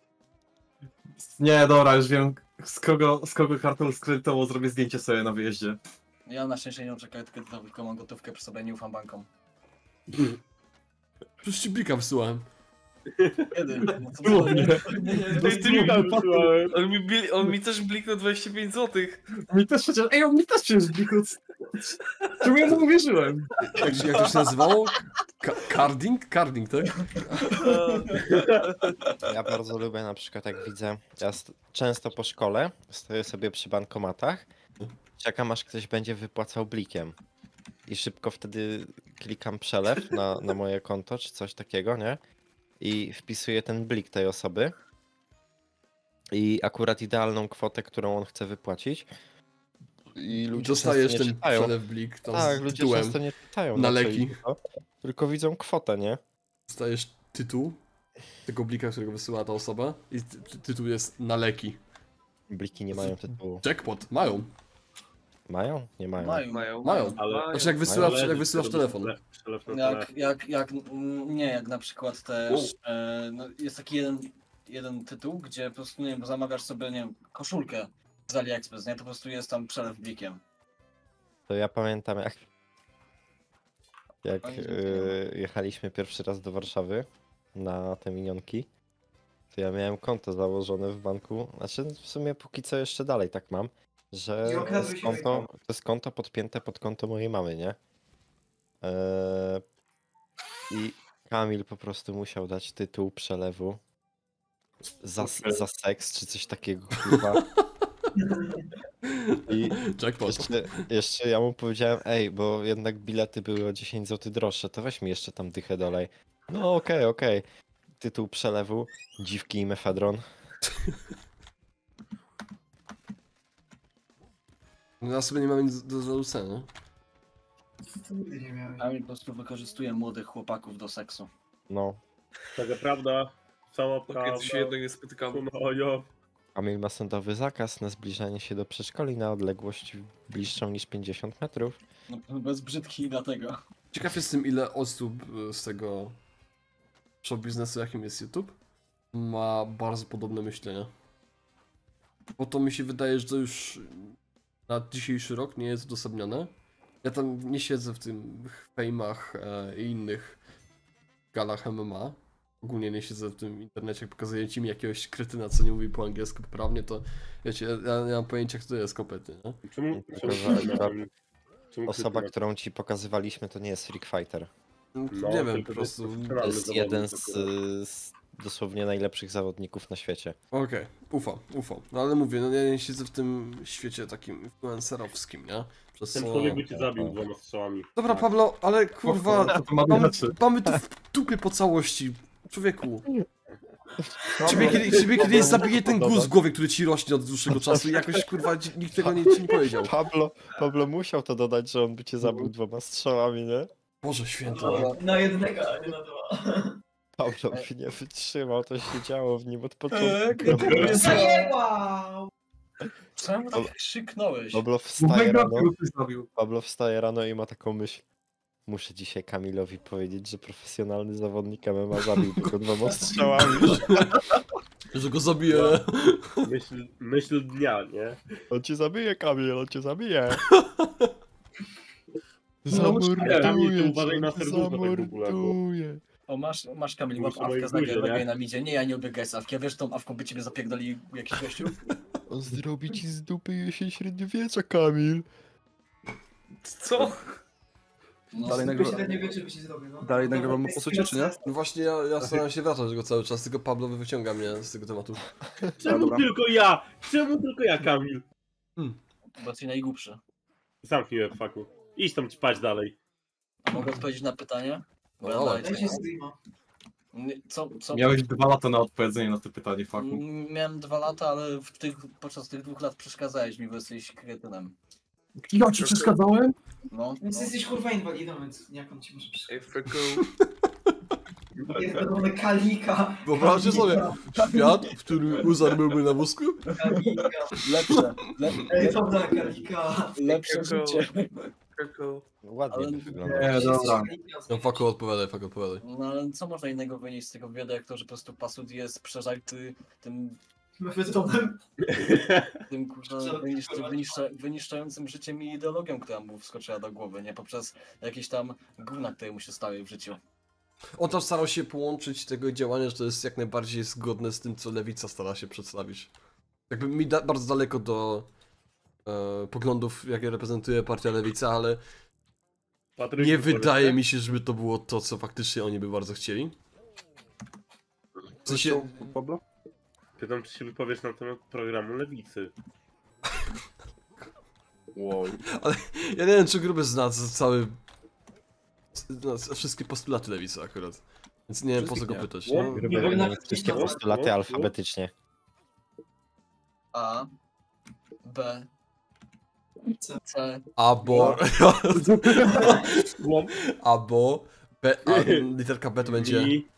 Nie, dobra, już wiem z kogo, z kogo kartą skredytowo zrobię zdjęcie sobie na wyjeździe. Ja na szczęście nie oczekuję tylko, tylko mam gotówkę przy sobie, nie ufam bankom. Przecież ci blika wysyłałem. Kiedy? No co Dosłownie. Ty, ty mi, on, mi bli, on mi też bliknął dwadzieścia pięć złotych. Mi też przecież, ej, on mi też przecież bikuc. Czemu ja mu uwierzyłem? Jak, jak to się nazywało? Ka carding? Carding, tak? Ja bardzo lubię na przykład jak widzę, ja st- często po szkole stoję sobie przy bankomatach, czekam aż ktoś będzie wypłacał blikiem. I szybko wtedy klikam przelew na, na moje konto czy coś takiego, nie? I wpisuję ten blik tej osoby. I akurat idealną kwotę, którą on chce wypłacić. I ludzie Dostajesz często nie ten czytają. przelew blik tam Tak, z ludzie tytułem. często nie czytają na co leki. idzie, to, tylko widzą kwotę, nie? Dostajesz tytuł tego blika, którego wysyła ta osoba i ty ty tytuł jest na leki. Bliki nie mają tytułu. Jackpot, mają. Mają? Nie mają. Mają. Mają. Mają. Ale- Znaczy jak wysyłasz, Ale jak wysyłasz robisz telefon. przelew- przelew na Jak, telefon. jak, jak, mm, nie, jak na przykład też, e, no, jest taki jeden, jeden tytuł, gdzie po prostu, nie wiem, zamawiasz sobie, nie wiem, koszulkę z AliExpress, nie, to po prostu jest tam przelew blikiem. To ja pamiętam jak, jak Oni yy, jechaliśmy pierwszy raz do Warszawy na te minionki, to ja miałem konto założone w banku, znaczy w sumie póki co jeszcze dalej tak mam, że I to okradłeś jest jej konto, konto. to jest konto podpięte pod konto mojej mamy, nie? Eee, I Kamil po prostu musiał dać tytuł przelewu za, za seks czy coś takiego, kurwa. I Jackpot. jeszcze, jeszcze ja mu powiedziałem, ej, bo jednak bilety były o dziesięć złotych droższe, to weź mi jeszcze tam dychę dolej. No okej, okej. Tytuł przelewu, dziwki i mefedron. No ja sobie nie mam nic do zarzucenia. To nigdy nie miałem. A mi po prostu wykorzystuje młodych chłopaków do seksu. No. Taka prawda, cała Okej, prawda. to się jednak nie spotykamy. No, ja. Kamil ma sądowy zakaz na zbliżanie się do przedszkoli na odległość bliższą niż pięćdziesiąt metrów. No, bez brzydki i dlatego. Ciekaw jestem, ile osób y, z tego show biznesu, jakim jest YouTube, ma bardzo podobne myślenie. Bo to mi się wydaje, że to już na dzisiejszy rok nie jest udosobnione. Ja tam nie siedzę w tych fejmach e, i innych galach M M A. Ogólnie nie siedzę w tym internecie, jak pokazuję ci mi jakiegoś kretyna, co nie mówi po angielsku poprawnie, to wiecie, ja nie mam pojęcia, kto to jest kompletnie, nie? Czemu, Tylko, czemu, że czemu, akurat czemu Osoba, krytyna? którą ci pokazywaliśmy, to nie jest Freak Fighter. No, nie wiem, tylko po prostu... to To profesjonalny jest zawodnik jeden z, akurat. z dosłownie najlepszych zawodników na świecie. Okej, ufam, ufam. No ale mówię, no ja nie siedzę w tym świecie takim influencerowskim, nie? Przez Ten co... człowiek by cię zabił dwoma strzałami. Dobra, Pablo, ale kurwa, To ma mamy, rzeczy. mamy to w dupie po całości. Człowieku. Ciebie, kiedy, ciebie kiedyś zabije ten guz w głowie, który ci rośnie od dłuższego czasu i jakoś kurwa ci- nikt tego nie, ci nie powiedział. Pablo, Pablo musiał to dodać, że on by cię zabił dwoma strzałami, nie? Boże święty. Na jednego, a nie na dwa. Pablo by nie wytrzymał, to się działo w nim od początku. Zajebał! Czemu tak krzyknąłeś? Pablo wstaje rano, zabił. Pablo wstaje rano i ma taką myśl. Muszę dzisiaj Kamilowi powiedzieć, że profesjonalny zawodnik M M A zabił tylko dwoma strzałami. Że go zabiję. Myśl, myśl dnia, nie? On cię zabije, Kamil, on cię zabije. Kamil, ty uważaj na serducho tak w ogóle, bo- Zamorduje. O, masz, masz Kamil, Muszę masz awkę moje za guzie, gębę nie? na midzie. Nie, ja nie lubię gejsawki. Ja wiesz, tą awką by ciebie zapierdoli jakiś gościu? On zrobi ci z dupy jesień średniowiecza, Kamil. Co? No, Dalej Tylko nagrywa... średniowieczu by ci zrobił, no. Dalej nagrywamy po sucie, czy nie? No właśnie ja, ja staram się wracać go cały czas, tylko Pablo wyciąga mnie z tego tematu. Czemu dobra. tylko ja? Czemu tylko ja, Kamil? Bo jesteś najgłupszy. Zamknij łeb, faku. Idź tam ćpać dalej. A mogę odpowiedzieć na pytanie? Bo ja No, dalej Daj się czekam. streama. Nie, Co, co? Miałeś dwa lata na odpowiedzenie na to pytanie, faku. Mm, Miałem dwa lata, ale w tych, podczas tych dwóch lat przeszkadzałeś mi, bo jesteś kretynem. Ja ci przeszkadzałem? No, Więc no. jesteś kurwa inwalidą, więc jak on ci może Ej, przeszkadzać? Freku. Pierdolony kalika. Wyobraźcie sobie, świat, w którym Uzar byłby na wózku? Kalika. Lepsze, le, Ej, le, dobra, kalika. lepsze Jako- życie. Freku. Ładnie Ale- to wygląda. Nie, dobra. No fuck, odpowiadaj, fuck, odpowiadaj. No ale co można innego wynieść z tego wywiadu, jak to, że po prostu Pasud jest przeżarty tym, Mefestonem. tym kurwa, wyniszcza, wyniszcza, wyniszczającym życiem i ideologią, która mu wskoczyła do głowy, nie? Poprzez jakieś tam gówna, które mu się stały w życiu. On tam starał się połączyć tego działania, że to jest jak najbardziej zgodne z tym, co Lewica stara się przedstawić. Jakby mi da bardzo daleko do e, poglądów, jakie reprezentuje partia Lewica, ale Patryk, nie powiedz, wydaje nie? mi się, żeby to było to, co faktycznie oni by bardzo chcieli. W sensie, Pablo? Pytam, czy się wypowiesz na temat programu Lewicy. Wow. ja nie wiem, czy gruby zna cały... zna wszystkie postulaty Lewicy akurat. Więc nie wiem, po co go Wszystkich pytać. nie. No. Nie Wymieniamy nawet wszystkie nie- postulaty alfabetycznie. A, B, C. C, Abo... Łom. Abo... B, a, literka B to będzie... I...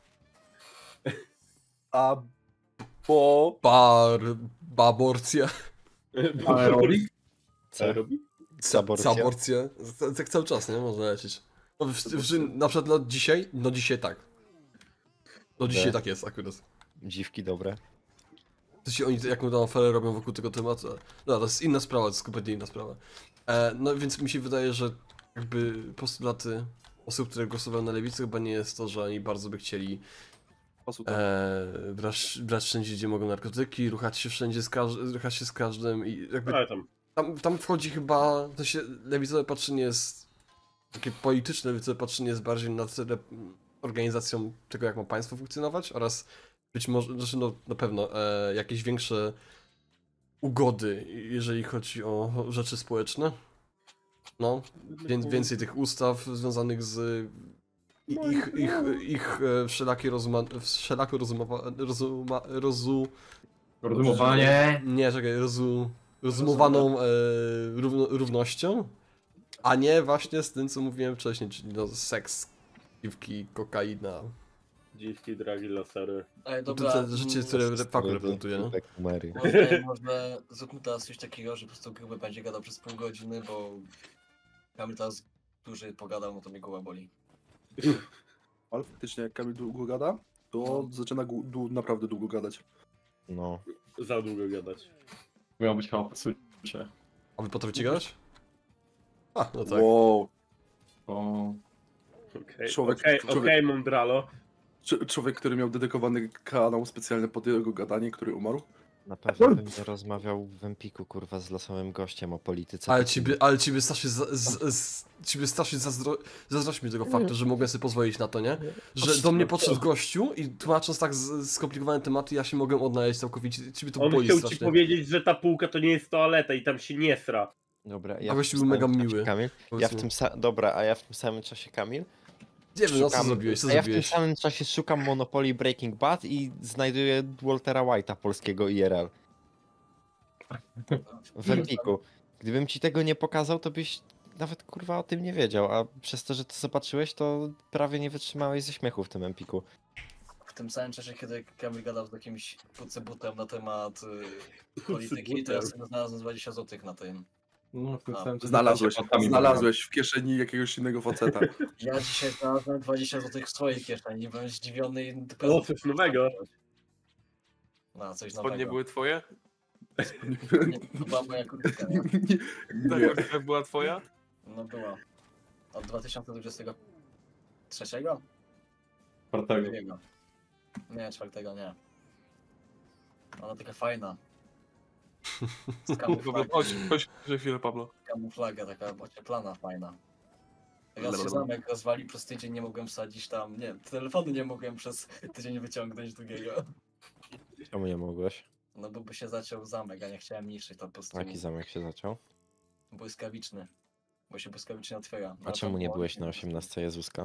A... Po... Bar... Baborcja. Aerobik? C. Aerobi? Zaborcja. Zaborcja. Tak cały czas, nie? Można lecieć. No, w, w, na przykład no dzisiaj, no dzisiaj tak. No dzisiaj D. tak jest akurat. Dziwki dobre. To się oni jaką tam aferę robią wokół tego tematu. No to jest inna sprawa, to jest kompletnie inna sprawa. E, no więc mi się wydaje, że jakby postulaty osób, które głosowały na Lewicę chyba nie jest to, że oni bardzo by chcieli e, brać, brać wszędzie, gdzie mogą narkotyki, ruchać się wszędzie, z każ ruchać się z każdym i jakby Ale tam. tam, tam wchodzi chyba, to się lewicowe patrzenie jest takie polityczne, lewicowe patrzenie jest bardziej nad organizacją tego, jak ma państwo funkcjonować oraz być może, znaczy no na pewno e, jakieś większe ugody, jeżeli chodzi o rzeczy społeczne. No, więc więcej tych ustaw związanych z i- ich, ich, ich e, wszelakie rozuma, wszelako rozumowa, rozuma, rozu... Rozumowanie. Nie, czekaj, rozu... rozumowaną e, równo, równością, a nie właśnie z tym, co mówiłem wcześniej, czyli no seks, piwki, kokaina. Dziwki, dragi, lasery. Ej, No dobra, to te rzeczy, które Faku reprezentuje, no. Numery. Może, może zróbmy teraz coś takiego, że po prostu Gruby będzie gadał przez pół godziny, bo Kamil teraz dłużej pogadał, no to mnie głowa boli. Ale faktycznie jak Kamil długo gada, to zaczyna gu- dłu- naprawdę długo gadać. No. Za długo gadać. Miał być chyba posłuchajcie. A wy potraficie gadać? A, no tak. Wow. O... Okej, Człowiek- okej, człowiek- okej, Mondralo. Czy- Człowiek, który miał dedykowany kanał specjalny pod jego gadanie, który umarł? Na pewno bym nie rozmawiał w Empiku, kurwa, z losowym gościem o polityce. Ale takiej- ciebie, ale ciebie strasznie, za, z, z, ciebie strasznie zazdro, zazdrości mi tego faktu, że mogłem sobie pozwolić na to, nie? Że do mnie podszedł gościu i tłumacząc tak z- skomplikowane tematy, ja się mogłem odnaleźć całkowicie, ciebie to On boli chciał ci strasznie. powiedzieć, że ta półka to nie jest toaleta i tam się nie sra. Dobra, ja A w gościu tym był mega samym czasie, miły. Kamil, ja w Powiedzmy. tym sa- dobra, a ja w tym samym czasie, Kamil, Nie wiem, no co szukam- zrobiłeś, co a ja w tym zrobiłeś? samym czasie szukam Monopoly Breaking Bad i znajduję Waltera White'a, polskiego I R L. W Empiku. Gdybym ci tego nie pokazał, to byś nawet kurwa o tym nie wiedział, a przez to, że to zobaczyłeś, to prawie nie wytrzymałeś ze śmiechu w tym Empiku. W tym samym czasie, kiedy Kamil gadał z jakimś pucybutem na temat y, polityki, to ja sobie znalazłem dwadzieścia złotych na tym. No, w tym A, samym czasie Znalazłeś, się patami znalazłeś w kieszeni jakiegoś innego faceta. Ja dzisiaj znalazłem dwadzieścia złotych w swojej kieszeni, byłem zdziwiony i... O, coś nowego. No, coś Spodnie nowego. były twoje? Nie, to była moja kurtka, nie? Ta Nie. kurtka była twoja? No była. Od dwa tysiące dwudziestego trzeciego? Czwartego. Drugiego. Nie, czwartego nie. Ona taka fajna. Z Dobra, kamuflagą, chodź, chodź za chwilę, Pablo. kamuflaga taka ocieplana, fajna. Raz się zamek rozwalił, przez tydzień nie mogłem wsadzić tam, nie, telefonu nie mogłem przez tydzień wyciągnąć drugiego. Czemu nie mogłeś? No bo by się zaciął zamek, a nie chciałem niszczyć, to po prostu Jaki zamek się zaczął? błyskawiczny. Bo się błyskawicznie otwiera. A czemu nie byłeś na osiemnastce Jezuska?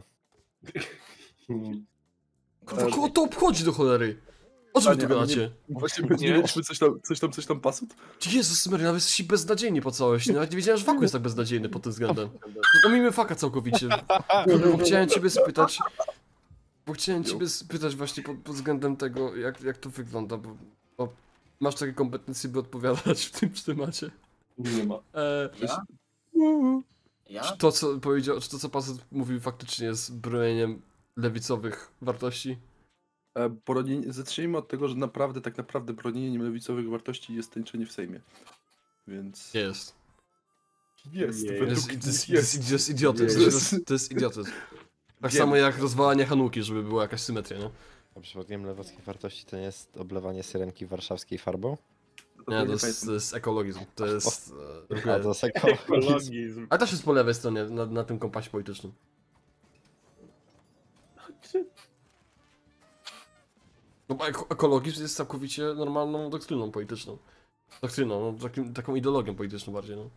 Hmm. Kurwa, kogo to obchodzi do cholery? O czym wy tu Panie, ale gadacie? Właśnie Nie. nie mieliśmy coś tam, coś tam, coś tam pasut? Jezus Maria, nawet jesteście beznadziejni po całości. Nawet nie wiedziałem, że Faku jest tak beznadziejny pod tym względem. Omijmy Faka całkowicie. Bo chciałem ciebie spytać... Bo chciałem ciebie spytać właśnie pod, pod względem tego, jak, jak to wygląda, bo, bo masz takie kompetencje, by odpowiadać w tym temacie. Nie ma. E, Ja? Ja? czy to, co powiedział, czy to, co Pasut mówił, faktycznie jest bronieniem lewicowych wartości? E, bronienie- Zacznijmy od tego, że naprawdę, tak naprawdę bronieniem lewicowych wartości jest tańczenie w Sejmie. Więc... Nie jest. Jest, Nie To według jest, mnie to jest, jest. to jest idiotyzm. To jest, to jest idiotyzm. Tak Wiem. samo jak rozwalanie Hanuki, żeby była jakaś symetria, nie? A przypadkiem lewackie wartości to nie jest oblewanie syrenki warszawskiej farbą? Nie, to jest, to jest ekologizm. To jest... e, A to jest ekologizm. Ekologizm. Ale też jest po lewej stronie, na, na tym kompasie politycznym. No bo eko- ekologizm jest całkowicie normalną doktryną polityczną. Doktryną, no, takim, taką ideologią polityczną bardziej, no.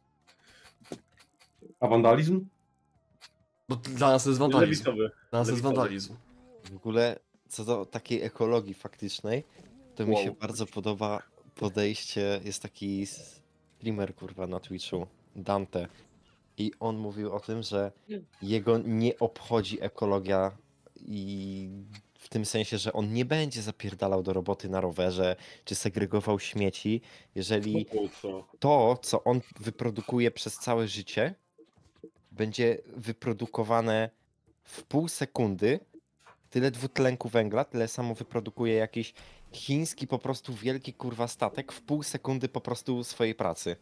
A wandalizm? Bo dla nas to jest wandalizm. Lewicowy. Dla nas to jest lewicowy. wandalizm. W ogóle, co do takiej ekologii faktycznej, to mi Wow. się bardzo podoba podejście, jest taki streamer, kurwa, na Twitchu, Dante. I on mówił o tym, że jego nie obchodzi ekologia i w tym sensie, że on nie będzie zapierdalał do roboty na rowerze, czy segregował śmieci, jeżeli No po co? to, co on wyprodukuje przez całe życie, będzie wyprodukowane w pół sekundy, tyle dwutlenku węgla, tyle samo wyprodukuje jakiś chiński po prostu wielki kurwa statek w pół sekundy po prostu swojej pracy.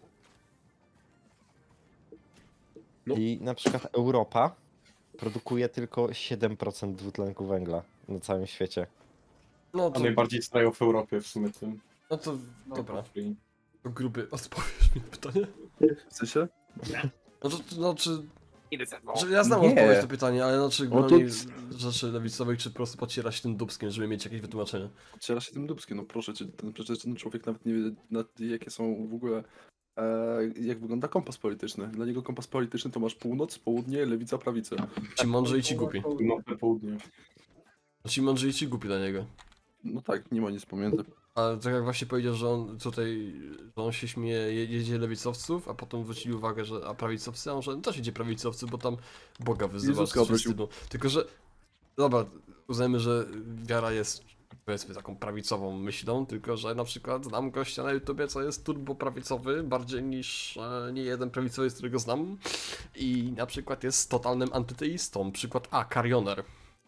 No. I na przykład Europa produkuje tylko siedem procent dwutlenku węgla na całym świecie. No A to, najbardziej strają w Europie w sumie tym. no to dobra. I- To gruby, odpowiesz mi na pytanie? W sensie? No to, no czy... Idę za mną. Znaczy, ja znam Nie. odpowiedź na to pytanie, ale no czy No to- broni rzeczy lewicowych, czy po prostu podciera się tym dubskiem, żeby mieć jakieś wytłumaczenie? Ciera się tym dubskiem, no proszę cię, ten, przecież ten człowiek nawet nie wie, na, jakie są w ogóle, e, jak wygląda kompas polityczny. Dla niego kompas polityczny to masz północ, południe, lewica, prawica. Ci mądrzy i ci głupi. No, na południe. Ci mądrzy i ci głupi dla niego. No tak, nie ma nic pomiędzy. Ale tak jak właśnie powiedział, że on tutaj, że on się śmieje, je- jedzie lewicowców, a potem zwrócili uwagę, że a prawicowcy, a on że no też idzie prawicowców, bo tam Boga wyzywa. Jezuska czy coś w obraził. stylu. Tylko, że dobra, uznajmy, że wiara jest powiedzmy taką prawicową myślą, tylko że na przykład znam gościa na YouTubie, co jest turbo prawicowy, bardziej niż e, nie jeden prawicowy, z którego znam, i na przykład jest totalnym antyteistą. Przykład A, Carioner.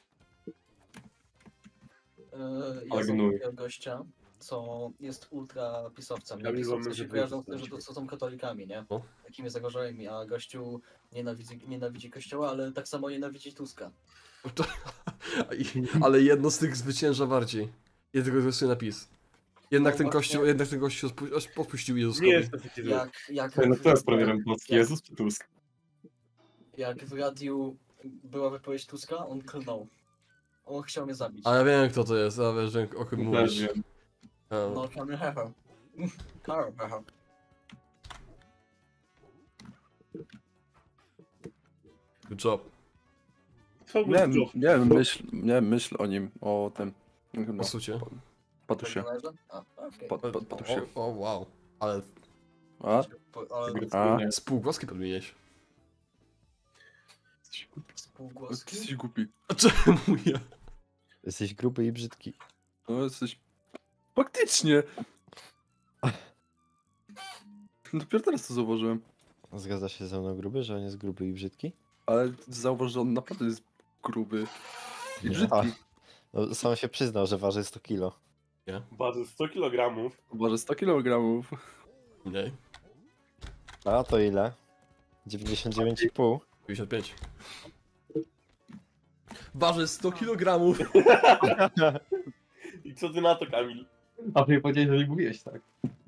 Yy, Ale ja znam gnój. takiego gościa, co jest ultra pisowcem. Ja Ja pisowcy wiem, się że kojarzą z wy- tym, że to co są katolikami, nie? No. Takimi zagorzonymi, a gościu nienawidzi, nienawidzi kościoła, ale tak samo nienawidzi Tuska. I- Ale jedno z tych zwycięża bardziej. Jednego głosuje na PiS. Jednak No ten właśnie. kościół, jednak ten kościół spu- aż odpuścił Nie Jezuskowi. jest to taki zły. Jak, jak, No kto jest w- premierem Polski? Jezus czy Tusk? jak w radiu była wypowiedź Tuska, on klnął. On chciał mnie zabić. A ja wiem kto to jest, ja wiesz o kim Też mówisz. wiem. A, No, Kamil Hecher. Karol Hecher. Good job. Co Miałem, był miałem, myśl, miałem myśl o nim, o tym. No, Posucie. Patusie. A, okej. Pat, pat, patusie. O, o wow. Ale A? Po- Ale A? spółgłoski podmieniłeś. spółgłoski? Jesteś głupi. A czemu ja? Jesteś gruby i brzydki. No jesteś... Faktycznie! Dopiero teraz to zauważyłem. Zgadza się ze mną gruby, że on jest gruby i brzydki? Ale zauważ, że on naprawdę jest gruby i Nie. brzydki. A, no, sam się przyznał, że waży sto kilo. Waży sto kilogramów. Waży sto kilogramów. Nie. A to ile? dziewięćdziesiąt dziewięć i pół. pięćdziesiąt pięć. Waży sto kilogramów. I co ty na to, Kamil? A ty powiedziałeś, że nie mówiłeś tak.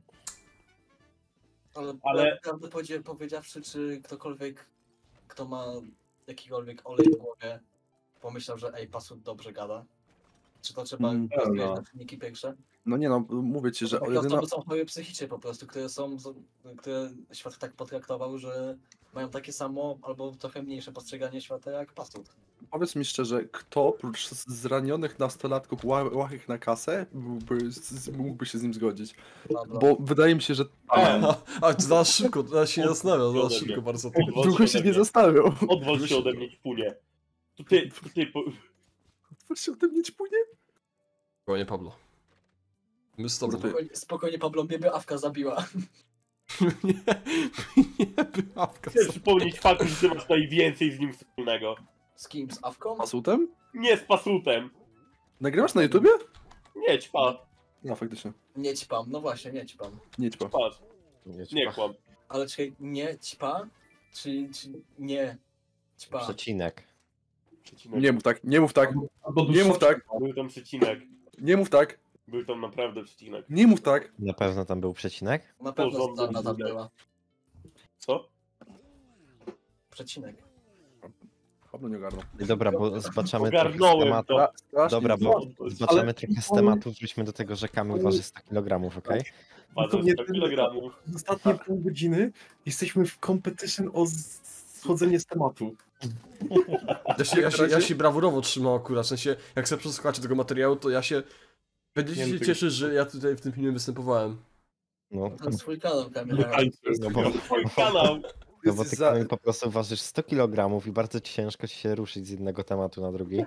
Ale, Ale- prawdę powiedzia- powiedziawszy, czy ktokolwiek, kto ma jakikolwiek olej w głowie, pomyślał, że ej, Pasut dobrze gada? Czy to trzeba Mm, rozwijać no. na czynniki pierwsze? No nie no, mówię ci, że Takie jedyna... osoby są chory psychicznie po prostu, które są, z- które świat tak potraktował, że mają takie samo albo trochę mniejsze postrzeganie świata jak Pasut. Powiedz mi szczerze, kto oprócz zranionych nastolatków ła- łachych na kasę byłby, z- z- mógłby się z nim zgodzić? Dobra. Bo wydaje mi się, że A, a zaraz szybko, zaraz się nie zastanawiam, zaraz Ode mnie. szybko bardzo. Odwal długo się się ode nie mnie. zastanawiał. Odwal się ode mnie, ćpunie. To ty, to ty, po... Weź się ode mnie ćpunie. Spokojnie, Pablo. My z tobą. Za to- Spokojnie, spokojnie Pablo, mnie by Awka zabiła. nie, nie, byławka. Chcę przypomnieć fakt, że ty masz najwięcej z nim wspólnego. Z kim? Z Awką? Pasutem? Nie z Pasutem. Nagrywasz na YouTubie? Nie ćpa, No faktycznie. Nie ćpam, no właśnie, nie ćpam. Nie ćpa. patrz, Nie, nie kłam. Ale czekaj, nie ćpa? Czy, czy nie ćpa? Przecinek. Przecinek. Nie mów tak, nie mów tak, Albo nie mów tak, Był tam przecinek. nie mów tak, Był tam naprawdę przecinek. nie mów tak. Na pewno tam był przecinek? Na pewno Porządny zdana tam przecinek. była. Co? Przecinek. Pablo nie ogarnął. I dobra, bo zbaczamy trochę z Ogarnąłem tematu. to. Strasznie. Dobra, bo zbaczamy Ale- trochę z tematu, wróćmy do tego, że Kamil waży sto kilogramów, okej? Waży nie- sto kilogramów. Ostatnie pół godziny jesteśmy w competition o z- schodzenie z tematu. Ja się, ja, się, ja się brawurowo trzymał akurat, w sensie, jak sobie przesłuchacie tego materiału, to ja się... Będziecie Nie, się no to- cieszyć, że ja tutaj w tym filmie występowałem. No, To jest swój kanał, Kamil. no bo, Twój kanał. no bo ty Jesteś za- Kamil po prostu ważysz sto kilogramów i bardzo ciężko ci się ruszyć z jednego tematu na drugi.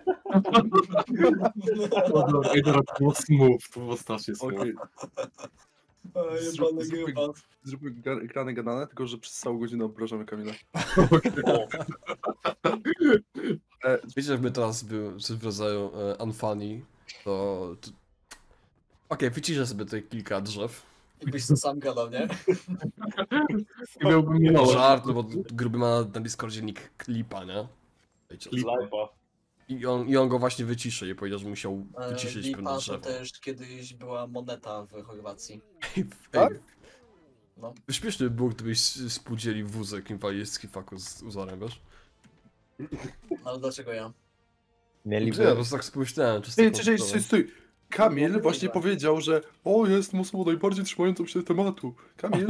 No dobra, i teraz to było smooth, to było strasznie smooth. Okej, Oj, Zrób- jebany zrób- gruba. zróbmy gra- grane gadane, tylko że przez całą godzinę obrażamy Kamila. O, E, Wiecie, jakby teraz był coś w rodzaju e, unfunny, to... to... Okej, wyciszę sobie tutaj kilka drzew. I byś to sam gadał, nie? I miałbym nie mało. Żart, no bo gruby ma na Discordzie nick Klipa, nie? Wiecie, Lipa. I on, I on go właśnie wyciszy i powiedział, że musiał E, wyciszyć Lipa pewne to drzewo. też kiedyś była moneta w Chorwacji. Ej, Tak? ej, No. śmieszny by było, gdybyś spółdzielił wózek inwalidzki faku z uzorem, wiesz? Ale dlaczego ja? Mieliby... Ja po prostu tak spomyślałem, czysto Ej, cześć, cześć, stój! Kamil No, właśnie dobra. powiedział, że o, jest osobą najbardziej trzymającą się tematu. Kamil?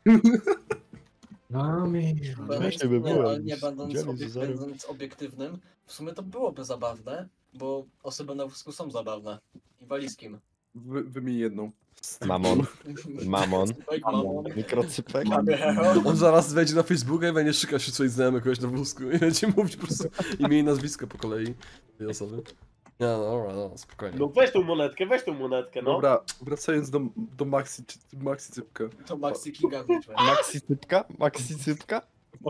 Będąc, by nie, było, ale nie jakbyś będąc, dzielił obiek, z wzorem. będąc obiektywnym, w sumie to byłoby zabawne, bo osoby na wózku są zabawne. I walizkim. Wy, wymień jedną. Mamon. Mamon. Mamon. Mikrocypek. On zaraz wejdzie na Facebooka i będzie szukać się swoich znajomych kogoś na wózku i będzie mówić po prostu imię i nazwisko po kolei tej osoby. Nie, no dobra, no, spokojnie. No weź tą monetkę, weź tą monetkę, no. Dobra, wracając do, do Maxi, Maxi Cypka. To Maxi Kinga wyczuł. Maxi cypka? Maxi cypka?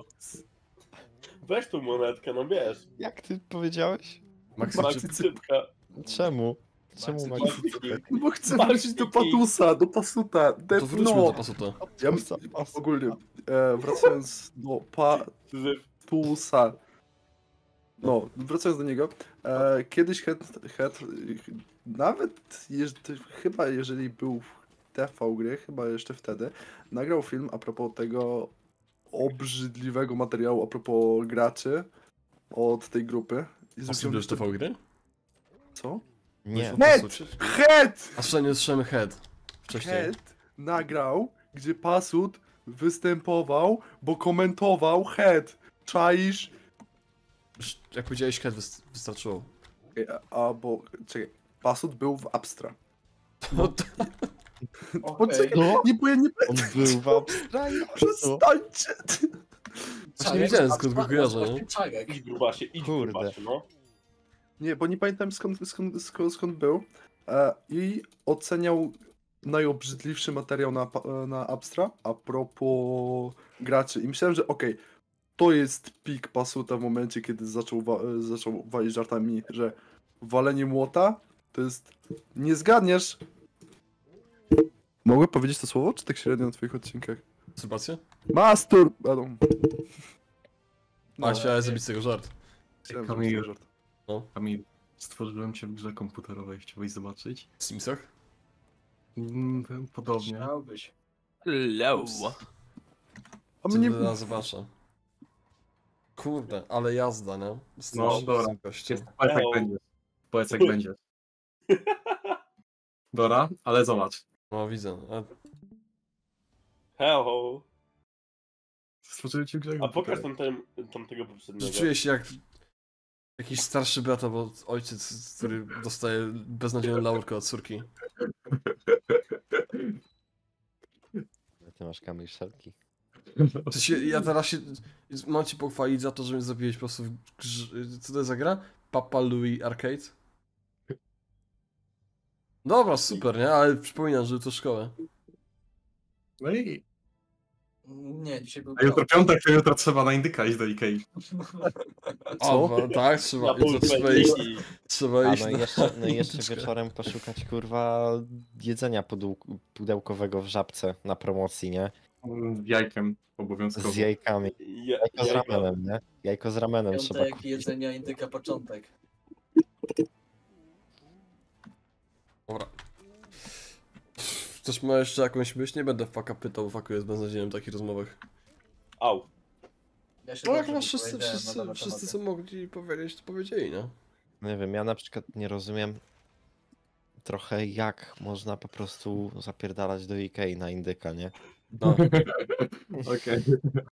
Weź tą monetkę, no wiesz. Jak ty powiedziałeś? Maxi, Maxi czy... cypka. Czemu? Czemu Maxi Maxi Maxi cypek? No bo chcę Maxi wrócić do King. Patusa, do Pasuta. To Death wróćmy do Note. pasuta. Ja bym, Pasuta, pasuta. ogólnie, e, wracając do Patusa. No, wracając do niego. E, kiedyś Head, Head nawet jeż, chyba jeżeli był w T V gry, chyba jeszcze wtedy, nagrał film a propos tego obrzydliwego materiału, a propos graczy od tej grupy. I A zwróciłem słuchasz T V gry? Co? Nie. Head! Head! A szczerze nie słyszałem head. Wcześniej. Head nagrał, gdzie Pasut występował, bo komentował Head. Czaisz? Już Jak powiedziałeś head wys- wystarczyło. Okej, a, a bo, czekaj, Pasut był w Abstra. No to... Poczekaj, No. nie powiem, nie On był w Abstrajie. przestańcie! Właśnie nie wiedziałem, skąd go kojarzę, nie? Czarek. Idź grubasie, idź Kurde. grubasie, no. Nie, bo nie pamiętam skąd, skąd, skąd, skąd był. E, I oceniał najobrzydliwszy materiał na, pa- na Abstra a propos graczy. I myślałem, że okej, to jest pik Pasuta w momencie, kiedy zaczął, wa- e, zaczął walić żartami, że walenie młota to jest... Nie zgadniesz! Mogę powiedzieć to słowo, czy tak średnio na twoich odcinkach? Masturbacja? Mastur... A, no. A, chciałem zrobić z tego żart. Chciałem Kamil. zrobić żart. Kamil, stworzyłem cię w grze komputerowej, chciałbyś zobaczyć? W Simsach? Mm, podobnie. Chciałbyś. Low. A Co mnie... nie... zobaczę. Kurde, ale jazda, nie? Z tym- No, z dobra. tym gościem. Powiedz jak Hello. będzie. Powiedz jak będzie. Dobra, ale zobacz. No widzę. A Hello. Stworzyłem cię w grze A pokaż komputerowej. tam, tam, tamtego poprzedniego. czuję się jak jakiś starszy brat albo ojciec, który dostaje beznadziejną laurkę od córki. Ty masz Kamil Szelki. W sensie, ja teraz się mam cię pochwalić za to, że mi zrobiłeś po prostu w grze, co to jest za gra? Papa Louis Arcade? Dobra, super, nie? Ale przypominam, że to szkołę. No i... Nie, dzisiaj był A jutro piątek, to jutro trzeba na indyka iść do Ikei. O, bo- tak, trzeba, Na jutro trzeba iść, pulpę. trzeba A iść no i na... jeszcze, no i jeszcze indyczkę. wieczorem poszukać kurwa jedzenia pudeł- pudełkowego w żabce na promocji, nie? Mm, Z jajkiem obowiązkowo. Z jajkami. Ja, Jajko z jajko. ramenem, nie? Jajko z ramenem trzeba piątek kupić. jedzenia indyka początek. Dobra. Chcesz ma jeszcze jakąś myśl? Nie będę faka pytał, faku jest beznadziejnym w takich rozmowach. Au. Ja się No jak dobrze masz wszyscy, wypowiedziałem na wszyscy, dane wszyscy tematy. co mogli powiedzieć, to powiedzieli, nie? Nie wiem, ja na przykład nie rozumiem trochę jak można po prostu zapierdalać do Ikei na indyka, nie? No. Okej.